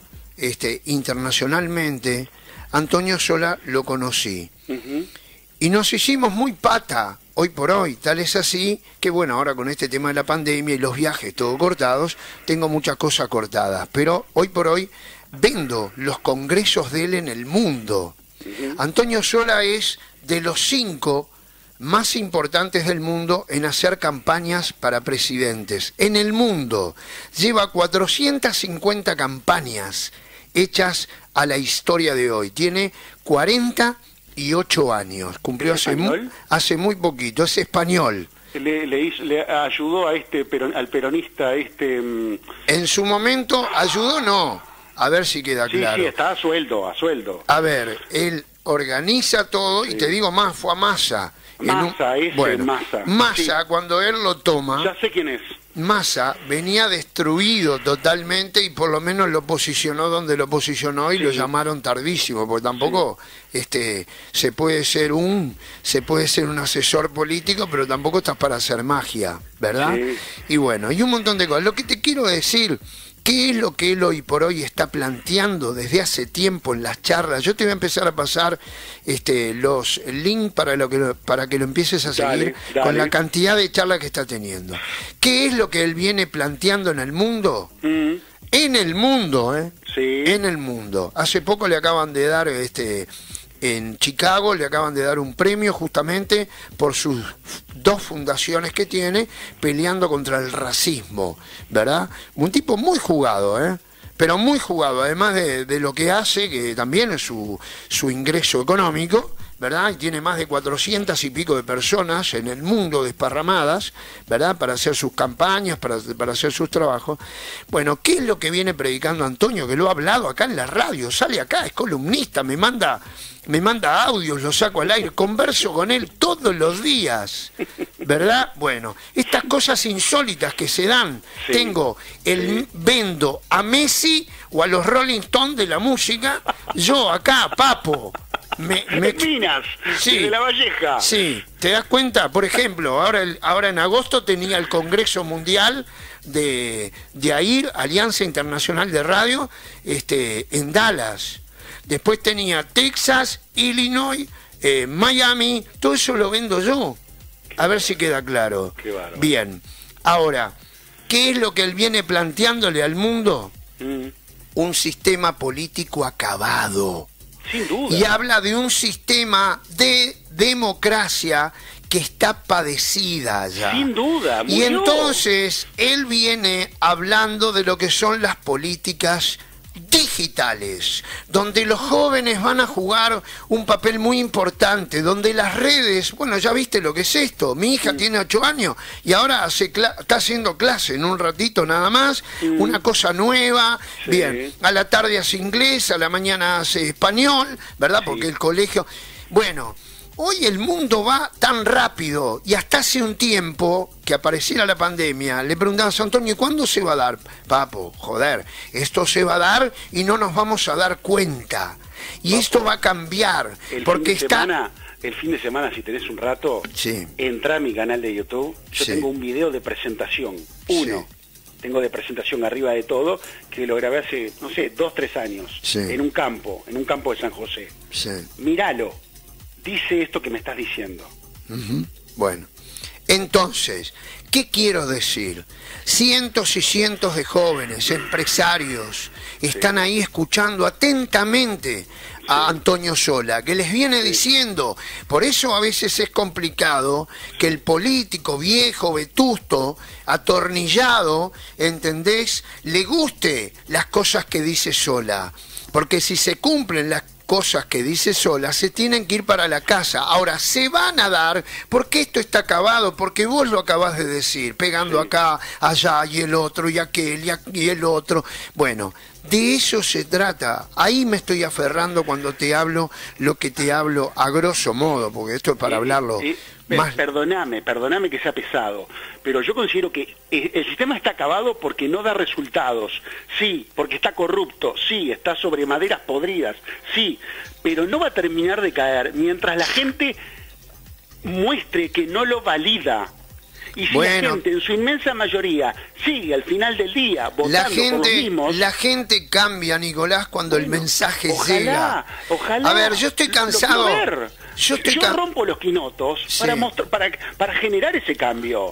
internacionalmente, Antonio Sola lo conocí. Y nos hicimos muy pata hoy por hoy, tal es así que bueno, ahora con este tema de la pandemia y los viajes todo cortados, tengo muchas cosas cortadas, pero hoy por hoy vendo los congresos de él en el mundo. Antonio Sola es de los 5 más importantes del mundo en hacer campañas para presidentes. En el mundo lleva 450 campañas hechas a la historia de hoy. Tiene 48 años, cumplió hace muy poquito, es español. Le ayudó a al peronista En su momento ayudó, no, a ver si queda claro. Sí, está a sueldo. A ver, él organiza todo y te digo más, fue a Massa. Massa. Massa, cuando él lo toma... Ya sé quién es. Massa venía destruido totalmente y por lo menos lo posicionó donde lo posicionó y lo llamaron tardísimo, porque tampoco se puede ser un asesor político, pero tampoco estás para hacer magia, ¿verdad? Y bueno, y un montón de cosas. Lo que te quiero decir, ¿qué es lo que él hoy por hoy está planteando desde hace tiempo en las charlas? Yo te voy a empezar a pasar los links para que lo empieces a seguir con la cantidad de charlas que está teniendo. ¿Qué es lo que él viene planteando en el mundo? En el mundo, en el mundo. Hace poco le acaban de dar en Chicago, le acaban de dar un premio justamente por sus 2 fundaciones que tiene peleando contra el racismo, ¿verdad? Un tipo muy jugado, pero muy jugado, además de lo que hace, que también es su ingreso económico, ¿verdad? Y tiene más de 400 y pico de personas en el mundo desparramadas, ¿verdad? Para hacer sus campañas, para hacer sus trabajos. Bueno, ¿qué es lo que viene predicando Antonio? Que lo ha hablado acá en la radio, sale acá, es columnista, me manda audios, lo saco al aire, converso con él todos los días, ¿verdad? Bueno, estas cosas insólitas que se dan, vendo a Messi o a los Rolling Stones de la música, yo acá, Papo. Minas, de La Valleja. Sí, ¿te das cuenta? Por ejemplo, ahora en agosto tenía el Congreso Mundial de AIR, Alianza Internacional de Radio, en Dallas. Después tenía Texas, Illinois, Miami, todo eso lo vendo yo. A ver si queda claro. Qué bárbaro. Bien, ahora, ¿qué es lo que él viene planteándole al mundo? Un sistema político acabado. Sin duda. Y habla de un sistema de democracia que está padecida ya. Sin duda. Y entonces él viene hablando de lo que son las políticas digitales, donde los jóvenes van a jugar un papel muy importante, donde las redes, bueno, ya viste lo que es esto, mi hija tiene 8 años y ahora está haciendo clase en un ratito nada más, una cosa nueva, bien, a la tarde hace inglés, a la mañana hace español, ¿verdad? Porque el colegio, bueno, hoy el mundo va tan rápido y hasta hace un tiempo que apareciera la pandemia, le preguntaban a Antonio, ¿cuándo se va a dar? Papo, joder, esto se va a dar y no nos vamos a dar cuenta. Y esto va a cambiar. Porque el fin de semana, si tenés un rato, entra a mi canal de YouTube. Yo tengo un video de presentación. Tengo de presentación arriba de todo, que lo grabé hace, no sé, 2, 3 años. En un campo de San José. Míralo. Dice esto que me estás diciendo. Bueno, entonces, ¿qué quiero decir? Cientos y cientos de jóvenes, empresarios, están ahí escuchando atentamente a Antonio Sola, que les viene diciendo, por eso a veces es complicado que el político viejo, vetusto, atornillado, ¿entendés?, le guste las cosas que dice Sola, porque si se cumplen las cosas que dice Sola, se tienen que ir para la casa. Ahora, se van a dar, porque esto está acabado, porque vos lo acabás de decir, pegando acá, allá, y el otro, y aquel, y el otro. Bueno, de eso se trata. Ahí me estoy aferrando cuando te hablo lo que te hablo a grosso modo, porque esto es para hablarlo más. Perdóname que sea pesado, pero yo considero que el sistema está acabado porque no da resultados, sí, porque está corrupto, sí, está sobre maderas podridas, sí, pero no va a terminar de caer mientras la gente muestre que no lo valida. Y si la gente, en su inmensa mayoría, sigue al final del día votando por los mismos... La gente cambia, Nicolás, cuando el mensaje llega. Ojalá. A ver, yo estoy cansado. Yo rompo los quinotos para generar ese cambio.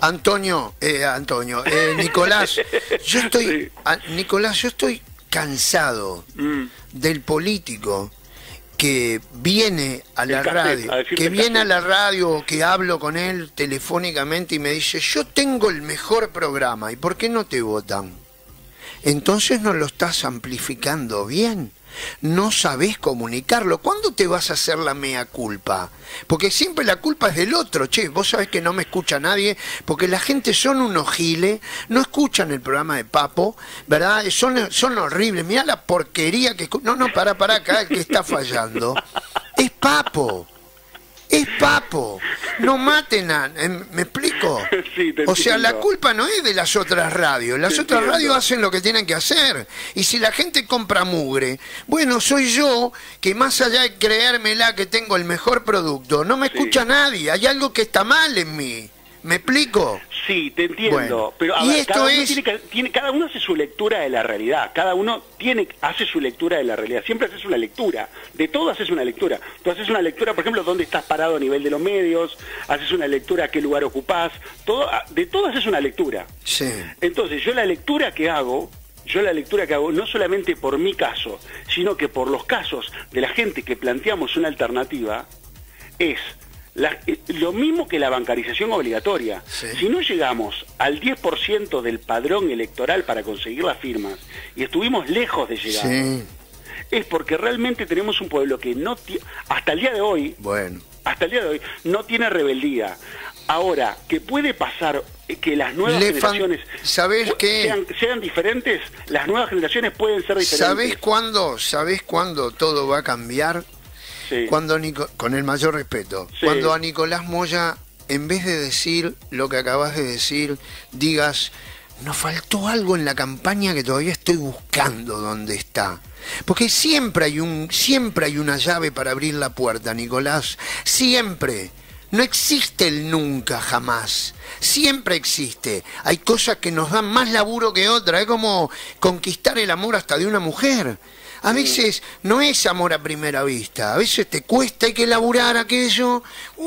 Nicolás, yo estoy cansado del político que viene a la radio, que hablo con él telefónicamente y me dice, yo tengo el mejor programa, ¿y por qué no te votan? Entonces no lo estás amplificando bien, no sabés comunicarlo. ¿Cuándo te vas a hacer la mea culpa? Porque siempre la culpa es del otro. Che, vos sabés que no me escucha nadie, porque la gente son unos giles, no escuchan el programa de Papo, ¿verdad? Son horribles, mirá la porquería que... No, pará, acá el que está fallando es Papo. Es papo, no maten a... ¿Me explico? Sí, te o sea, entiendo. la culpa no es de las otras radios. Las Te otras entiendo. radios hacen lo que tienen que hacer. Y si la gente compra mugre, bueno, soy yo que más allá de creérmela que tengo el mejor producto, no me Sí. escucha nadie. Hay algo que está mal en mí. ¿Me explico? Sí, te entiendo. Bueno, pero a y ver, esto cada uno es- cada uno hace su lectura de la realidad. Cada uno hace su lectura de la realidad. Siempre haces una lectura. De todo haces una lectura. Tú haces una lectura, por ejemplo, dónde estás parado a nivel de los medios. Haces una lectura qué lugar ocupás. De todo haces una lectura. Sí. Entonces, yo la lectura que hago, no solamente por mi caso, sino que por los casos de la gente que planteamos una alternativa, es lo mismo que la bancarización obligatoria. Sí. Si no llegamos al 10% del padrón electoral para conseguir las firmas, y estuvimos lejos de llegar, Sí. es porque realmente tenemos un pueblo que hasta el día de hoy, Bueno. no tiene rebeldía. Ahora, que puede pasar que las nuevas generaciones ¿Sabés qué? sean diferentes, las nuevas generaciones pueden ser diferentes. ¿Sabés cuándo todo va a cambiar? Sí. Cuando con el mayor respeto, Sí. cuando a Nicolás Moya, en vez de decir lo que acabas de decir, digas, nos faltó algo en la campaña que todavía estoy buscando dónde está. Porque siempre hay una llave para abrir la puerta, Nicolás. Siempre. No existe el nunca, jamás. Siempre existe. Hay cosas que nos dan más laburo que otras. Es como conquistar el amor hasta de una mujer. A veces no es amor a primera vista, a veces te cuesta, hay que laburar aquello,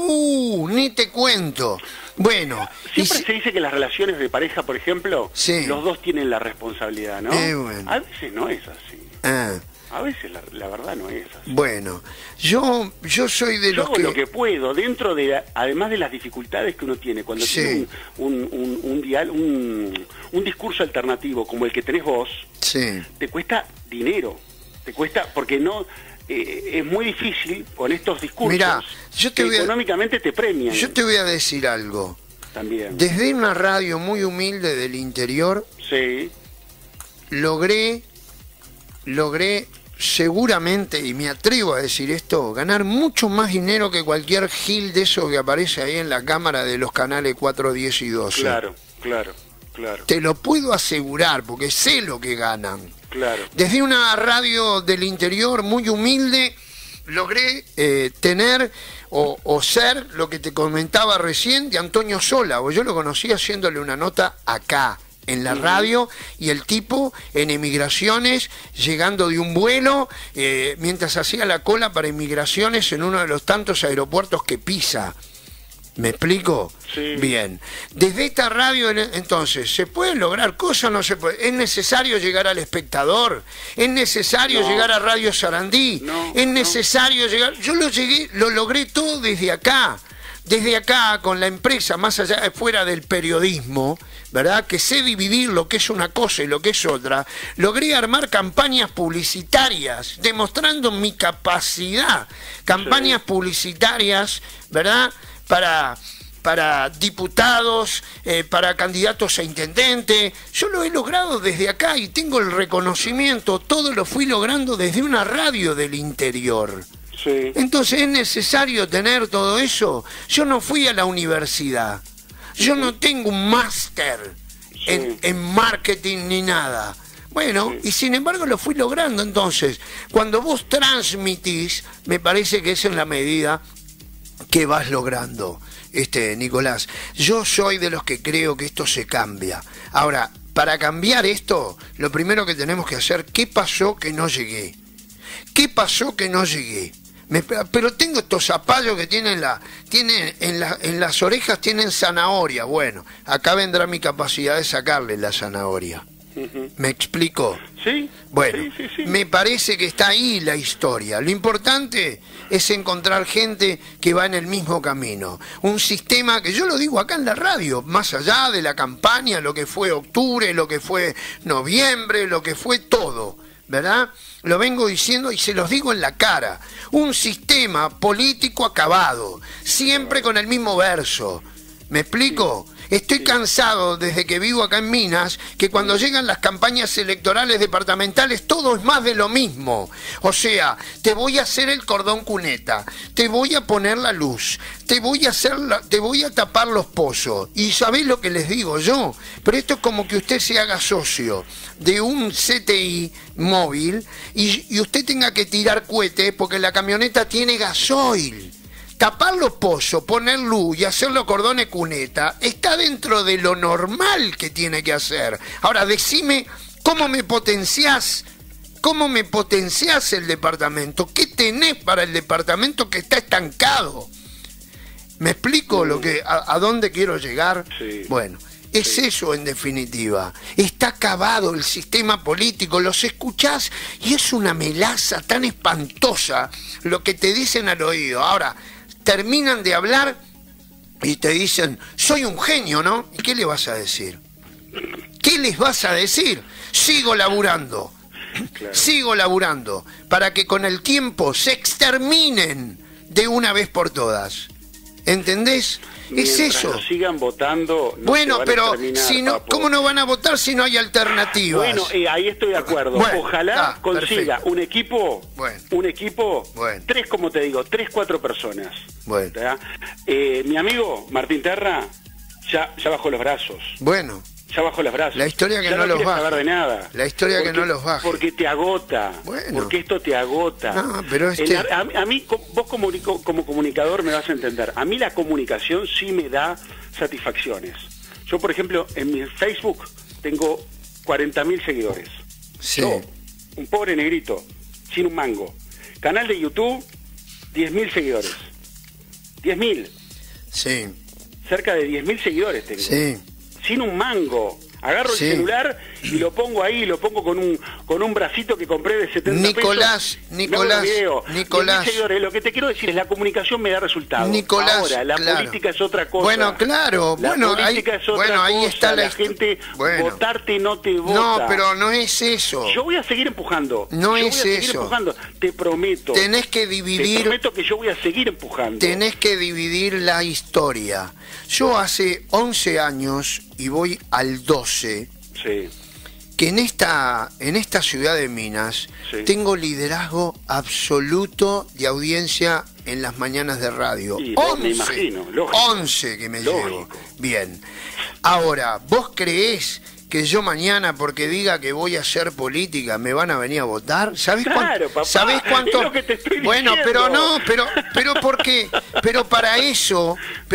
ni te cuento. Bueno, Siempre se dice que las relaciones de pareja, por ejemplo, Sí. los dos tienen la responsabilidad, ¿no? Bueno. A veces no es así. A veces la verdad no es así. Bueno, yo soy de Yo los hago lo que puedo, dentro de además de las dificultades que uno tiene, cuando Sí. tiene un discurso alternativo como el que tenés vos, Sí, te cuesta dinero, te cuesta, porque no... es muy difícil con estos discursos. Mirá, yo te que voy a- económicamente te premian yo te voy a decir algo. también. Desde una radio muy humilde del interior, Sí, logré seguramente, y me atrevo a decir esto, ganar mucho más dinero que cualquier gil de esos que aparece ahí en la cámara de los canales 4, 10 y 12. claro. Te lo puedo asegurar, porque sé lo que ganan. Claro. Desde una radio del interior muy humilde, logré tener o ser lo que te comentaba recién de Antonio Sola, o yo lo conocí haciéndole una nota acá, en la radio, y el tipo en emigraciones, llegando de un vuelo, mientras hacía la cola para emigraciones en uno de los tantos aeropuertos que pisa. ¿Me explico? Sí. Bien. Desde esta radio, entonces, ¿se pueden lograr cosas o no se puede? ¿Es necesario llegar al espectador? ¿Es necesario llegar a Radio Sarandí? ¿Es necesario llegar? Yo lo logré todo desde acá. Desde acá, con la empresa, más allá, fuera del periodismo, ¿verdad? Que sé dividir lo que es una cosa y lo que es otra, logré armar campañas publicitarias, demostrando mi capacidad. Campañas publicitarias, ¿verdad? Para diputados, para candidatos a intendente. Yo lo he logrado desde acá y tengo el reconocimiento, todo lo fui logrando desde una radio del interior. Sí. Entonces, ¿es necesario tener todo eso? Yo no fui a la universidad, yo no tengo un máster en marketing ni nada. Bueno, y sin embargo lo fui logrando. Entonces, cuando vos transmitís, me parece que esa es la medida que vas logrando, Nicolás. Yo soy de los que creo que esto se cambia. Ahora, para cambiar esto, lo primero que tenemos que hacer, ¿qué pasó que no llegué? ¿Qué pasó que no llegué? Pero tengo estos zapallos que tienen en las orejas tienen zanahoria. Bueno, acá vendrá mi capacidad de sacarle la zanahoria. ¿Me explico? Sí. Bueno, Sí. me parece que está ahí la historia. Lo importante es encontrar gente que va en el mismo camino. Un sistema que yo lo digo acá en la radio, más allá de la campaña, lo que fue octubre, lo que fue noviembre, lo que fue todo, ¿verdad? Lo vengo diciendo y se los digo en la cara. Un sistema político acabado, siempre con el mismo verso. ¿Me explico? Estoy cansado desde que vivo acá en Minas, que cuando llegan las campañas electorales departamentales todo es más de lo mismo. O sea, te voy a hacer el cordón cuneta, te voy a poner la luz, te voy a tapar los pozos. Y ¿sabés lo que les digo yo? Pero esto es como que usted se haga socio de un CTI móvil y usted tenga que tirar cohetes porque la camioneta tiene gasoil. Tapar los pozos, poner luz y hacer los cordones cuneta está dentro de lo normal que tiene que hacer. Ahora, decime, ¿cómo me potenciás el departamento? ¿Qué tenés para el departamento que está estancado? ¿Me explico a dónde quiero llegar? Sí. Bueno, es eso en definitiva. Está acabado el sistema político, los escuchás y es una melaza tan espantosa lo que te dicen al oído. Ahora, terminan de hablar y te dicen, soy un genio, ¿no? ¿Y qué le vas a decir? ¿Qué les vas a decir? Sigo laburando. Claro. Sigo laburando para que con el tiempo se exterminen de una vez por todas. ¿Entendés? Mientras es eso. Sigan votando. No bueno, pero si no, ¿cómo no van a votar si no hay alternativas? Bueno, ahí estoy de acuerdo. Bueno, ojalá consiga perfecto. un equipo, bueno. Tres, como te digo, 3-4 personas. Bueno. Mi amigo Martín Terra ya bajó los brazos. Bueno. Ya bajó los brazos. La historia que no los baja. Saber de nada. La historia que no los baja. Porque te agota. Bueno. Porque esto te agota. No, pero a mí, vos como comunicador me vas a entender. A mí la comunicación sí me da satisfacciones. Yo, por ejemplo, en mi Facebook tengo 40.000 seguidores. Sí. Yo, un pobre negrito, sin un mango. Canal de YouTube, 10.000 seguidores. 10.000. Sí. Cerca de 10.000 seguidores tengo. Sí. Sin un mango. Agarro el celular y lo pongo ahí, lo pongo con un bracito que compré de 70 pesos. Nicolás. Señores, lo que te quiero decir es la comunicación me da resultados. Nicolás, ahora, la política es otra cosa. Bueno, claro. La política es otra cosa. Ahí está la gente, votarte no te vota. No, pero no es eso. Yo voy a seguir empujando. No es eso. Te prometo. Tenés que dividir. Te prometo que yo voy a seguir empujando. Tenés que dividir la historia. Yo hace 11 años, y voy al 12, sí. que en esta ciudad de Minas sí. tengo liderazgo absoluto de audiencia en las mañanas de radio. Sí, 11, me imagino, lógico. 11 que me llevo. Bien. Ahora, ¿vos creés que yo mañana, porque diga que voy a hacer política, me van a venir a votar? ¿Sabés papá, ¿sabés cuánto? Es lo que te estoy bueno, diciendo. pero ¿por qué? Pero para eso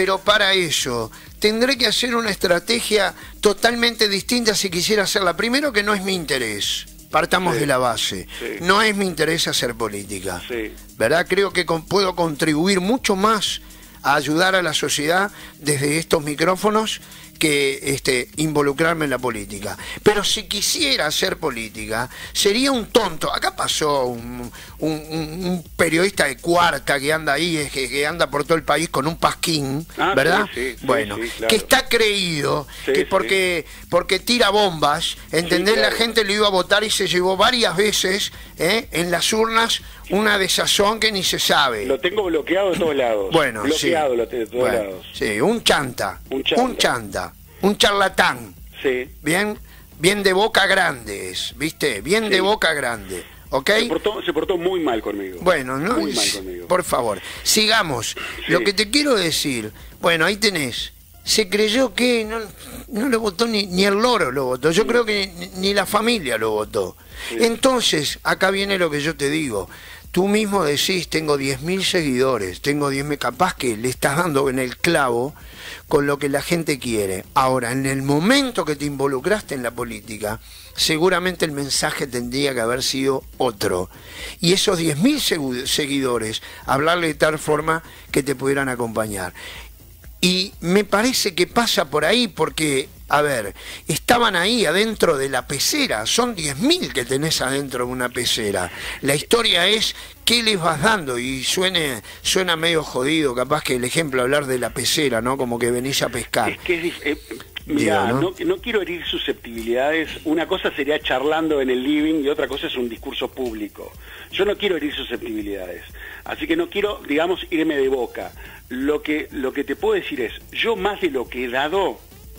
tendré que hacer una estrategia totalmente distinta si quisiera hacerla. Primero, que no es mi interés. Partamos de la base. Sí. No es mi interés hacer política. Sí. ¿Verdad? Creo que puedo contribuir mucho más a ayudar a la sociedad desde estos micrófonos que involucrarme en la política. Pero si quisiera hacer política, sería un tonto. Acá pasó un periodista de Cuarta que anda ahí, que anda por todo el país con un pasquín, ¿verdad? Sí, bueno, sí, claro. Que está creído, que porque tira bombas, ¿entendés? Sí, claro. La gente le iba a votar y se llevó varias veces en las urnas una desazón que ni se sabe. Lo tengo bloqueado de todos lados. Bueno, bloqueado sí. de todos lados. Sí, un chanta, un charlatán. Sí. Bien de boca grande es, ¿viste? Bien de boca grande. ¿Ok? Se portó muy mal conmigo. Bueno, no, muy mal conmigo. Por favor, sigamos. Sí. Lo que te quiero decir, bueno, ahí tenés. Se creyó que no lo votó ni el loro lo votó. Yo creo que ni la familia lo votó. Sí. Entonces, acá viene lo que yo te digo. Tú mismo decís, tengo 10.000 seguidores, tengo 10.000, capaz que le estás dando en el clavo con lo que la gente quiere. Ahora, en el momento que te involucraste en la política, seguramente el mensaje tendría que haber sido otro. Y esos 10.000 seguidores, hablarle de tal forma que te pudieran acompañar. Y me parece que pasa por ahí porque, a ver, estaban ahí adentro de la pecera, son 10.000 que tenés adentro de una pecera. La historia es qué les vas dando y suena medio jodido, capaz que el ejemplo hablar de la pecera, ¿no? Como que venís a pescar. Es que mirá, no quiero herir susceptibilidades. Una cosa sería charlando en el living y otra cosa es un discurso público. Yo no quiero herir susceptibilidades. Así que no quiero, digamos, irme de boca. Lo que te puedo decir es, yo más de lo que he dado,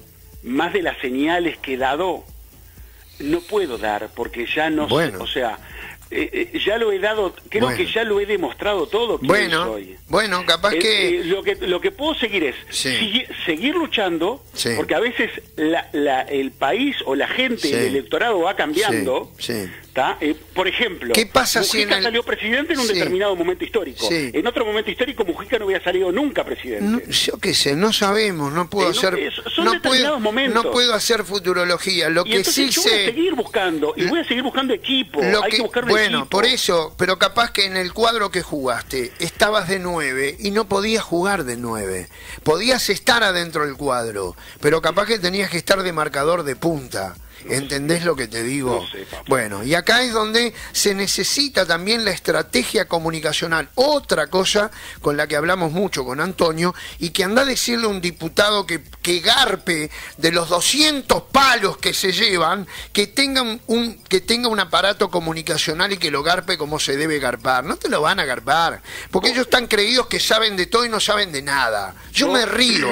más de las señales que he dado, no puedo dar, porque ya no sé, o sea, ya lo he dado, creo que ya lo he demostrado todo quién soy. Bueno, capaz que... Lo que puedo seguir es seguir luchando, porque a veces el país o la gente, el electorado va cambiando. Por ejemplo, ¿qué pasa Mujica salió presidente en un determinado momento histórico. En otro momento histórico Mujica no hubiera salido nunca presidente. Yo qué sé, no sabemos, no puedo hacer... Son determinados momentos. No puedo hacer futurología. Lo que sí sé... Voy a seguir buscando, y voy a seguir buscando equipo. Hay que buscar un equipo. Por eso, pero capaz que en el cuadro que jugaste estabas de 9 y no podías jugar de 9. Podías estar adentro del cuadro, pero capaz que tenías que estar de marcador de punta. ¿Entendés lo que te digo? No sé, papá. Bueno, y acá es donde se necesita también la estrategia comunicacional. Otra cosa con la que hablamos mucho con Antonio, y que anda a decirle a un diputado que garpe de los 200 palos que se llevan, que tenga un aparato comunicacional y que lo garpe como se debe garpar. No te lo van a garpar, porque ellos están creídos que saben de todo y no saben de nada. Yo me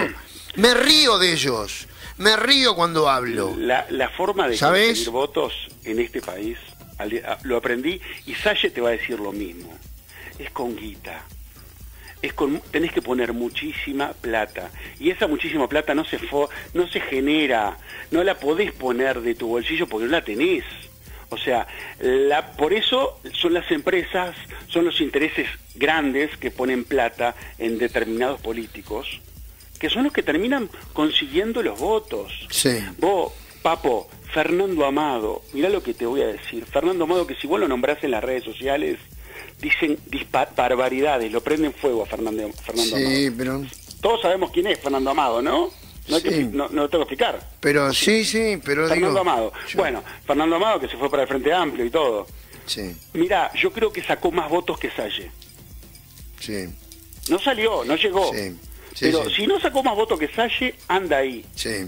río de ellos. Me río cuando hablo. La forma de conseguir votos en este país, lo aprendí, y Salle te va a decir lo mismo, es con guita. Tenés que poner muchísima plata, y esa muchísima plata no se genera, no la podés poner de tu bolsillo porque no la tenés. O sea, por eso son las empresas, son los intereses grandes que ponen plata en determinados políticos, que son los que terminan consiguiendo los votos. Vos, Papo, Fernando Amado, mirá lo que te voy a decir. Fernando Amado, que si vos lo nombrás en las redes sociales, dicen barbaridades, lo prenden fuego a Fernando Amado. Pero... Todos sabemos quién es Fernando Amado, ¿no? No lo tengo que explicar. Pero pero Fernando Amado. Bueno, Fernando Amado, que se fue para el Frente Amplio y todo. Mirá, yo creo que sacó más votos que Salle. No salió, no llegó. Pero si no sacó más votos que Salle, anda ahí.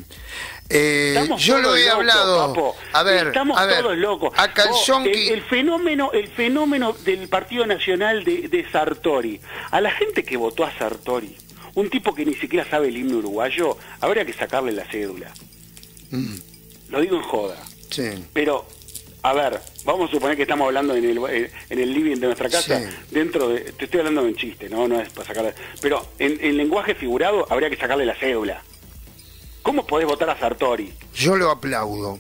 Yo lo he hablado, Papo. Estamos todos locos. A Calzonqui... el fenómeno del Partido Nacional de Sartori, a la gente que votó a Sartori, un tipo que ni siquiera sabe el himno uruguayo, habría que sacarle la cédula. Lo digo en joda. Pero, a ver, vamos a suponer que estamos hablando en el living de nuestra casa, te estoy hablando de un chiste, no es para sacarle, pero en lenguaje figurado habría que sacarle la cédula. ¿Cómo podés votar a Sartori? Yo lo aplaudo.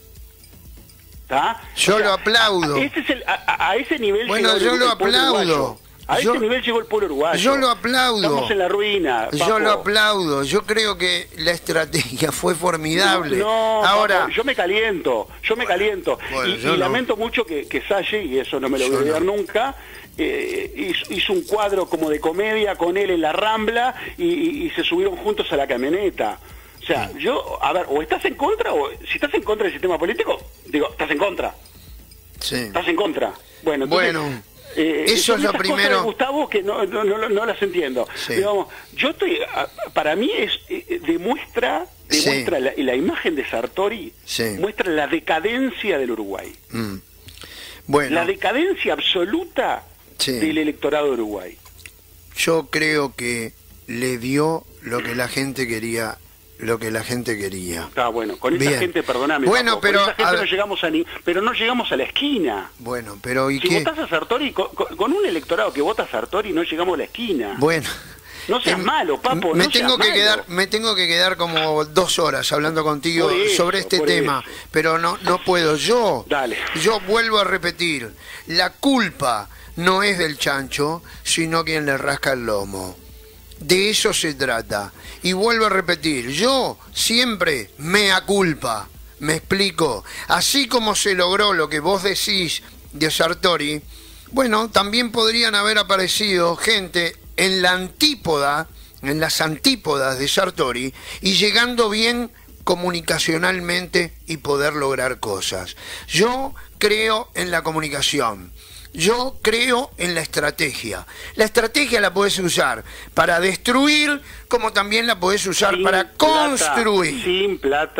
Yo lo aplaudo. A ese nivel llegó yo lo aplaudo. Ese nivel llegó el pueblo uruguayo. Yo lo aplaudo. Estamos en la ruina, Papo. Yo lo aplaudo. Yo creo que la estrategia fue formidable. Ahora, Papo, yo me caliento. Bueno, y lamento mucho que Salle, y eso no me lo voy a olvidar nunca, hizo un cuadro como de comedia con él en la Rambla y se subieron juntos a la camioneta. O sea, a ver, o estás en contra, o si estás en contra del sistema político, digo, estás en contra. Estás en contra. Bueno, entonces, eso es lo primero. Gustavo, que no las entiendo. Digamos, para mí demuestra la imagen de Sartori, muestra la decadencia del Uruguay. La decadencia absoluta del electorado de Uruguay. Yo creo que le dio lo que la gente quería. Está bueno, con esa gente, perdóname, bueno, pero con esa gente no llegamos a la esquina. Bueno, pero si votás a Sartori, con un electorado que vota a Sartori no llegamos a la esquina. Bueno, no seas malo, Papo. Me tengo que quedar como 2 horas hablando contigo sobre este tema, pero no puedo. Yo vuelvo a repetir, la culpa no es del chancho, sino quien le rasca el lomo. De eso se trata. Y vuelvo a repetir, yo siempre mea culpa. ¿Me explico? Así como se logró lo que vos decís de Sartori, bueno, también podrían haber aparecido gente en la antípoda, en las antípodas de Sartori, y llegando bien comunicacionalmente y poder lograr cosas. Yo creo en la comunicación. Yo creo en la estrategia. La estrategia la podés usar para destruir, como también la podés usar para construir. Sin plata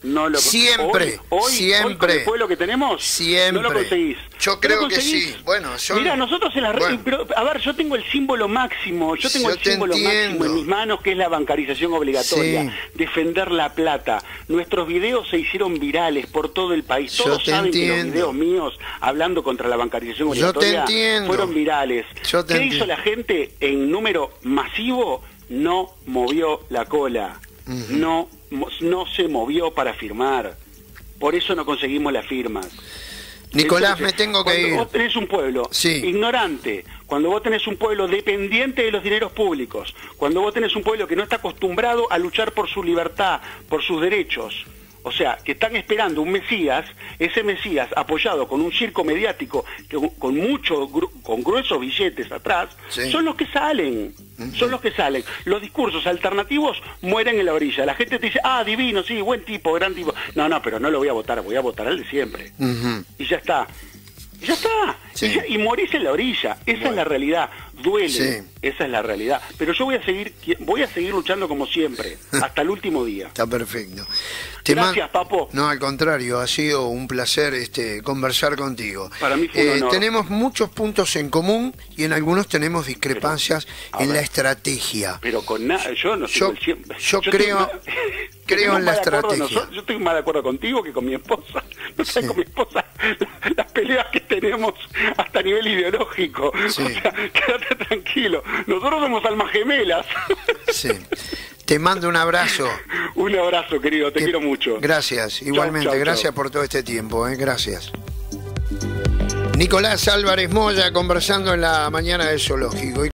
No lo siempre, siempre. Hoy con el pueblo que tenemos, siempre. no lo conseguís. Yo creo que sí. Bueno, mira, nosotros en las redes, pero, a ver, yo tengo el símbolo máximo, máximo en mis manos, que es la bancarización obligatoria, defender la plata. Nuestros videos se hicieron virales por todo el país. Todos saben que los videos míos hablando contra la bancarización obligatoria fueron virales. ¿Qué hizo la gente en número masivo? No movió la cola. No se movió para firmar. Por eso no conseguimos las firmas. Nicolás, entonces, me tengo que ir. Cuando vos tenés un pueblo ignorante, cuando vos tenés un pueblo dependiente de los dineros públicos, cuando vos tenés un pueblo que no está acostumbrado a luchar por su libertad, por sus derechos, o sea, que están esperando un Mesías, ese Mesías apoyado con un circo mediático, con gruesos billetes atrás, son los que salen. Son los que salen. Los discursos alternativos mueren en la orilla. La gente te dice, divino, sí, buen tipo, gran tipo. No, pero no lo voy a votar al de siempre. Y ya está. Ya está. Y morís en la orilla. Esa es la realidad. Duele. Esa es la realidad. Pero yo voy a seguir luchando como siempre, hasta el último día. Está perfecto. Gracias, Papo. No, al contrario, ha sido un placer conversar contigo. Para mí fue un honor. Tenemos muchos puntos en común y en algunos tenemos discrepancias en la estrategia. Pero con nada, yo no yo creo en la estrategia. Yo estoy más de acuerdo contigo que con mi esposa. No sé, con mi esposa las peleas que tenemos hasta a nivel ideológico. O sea, quédate tranquilo. Nosotros somos almas gemelas. Sí. Te mando un abrazo. Un abrazo, querido, te quiero mucho. Gracias, igualmente, chau, gracias por todo este tiempo, gracias. Nicolás Álvarez Moya conversando en la mañana del Zoológico.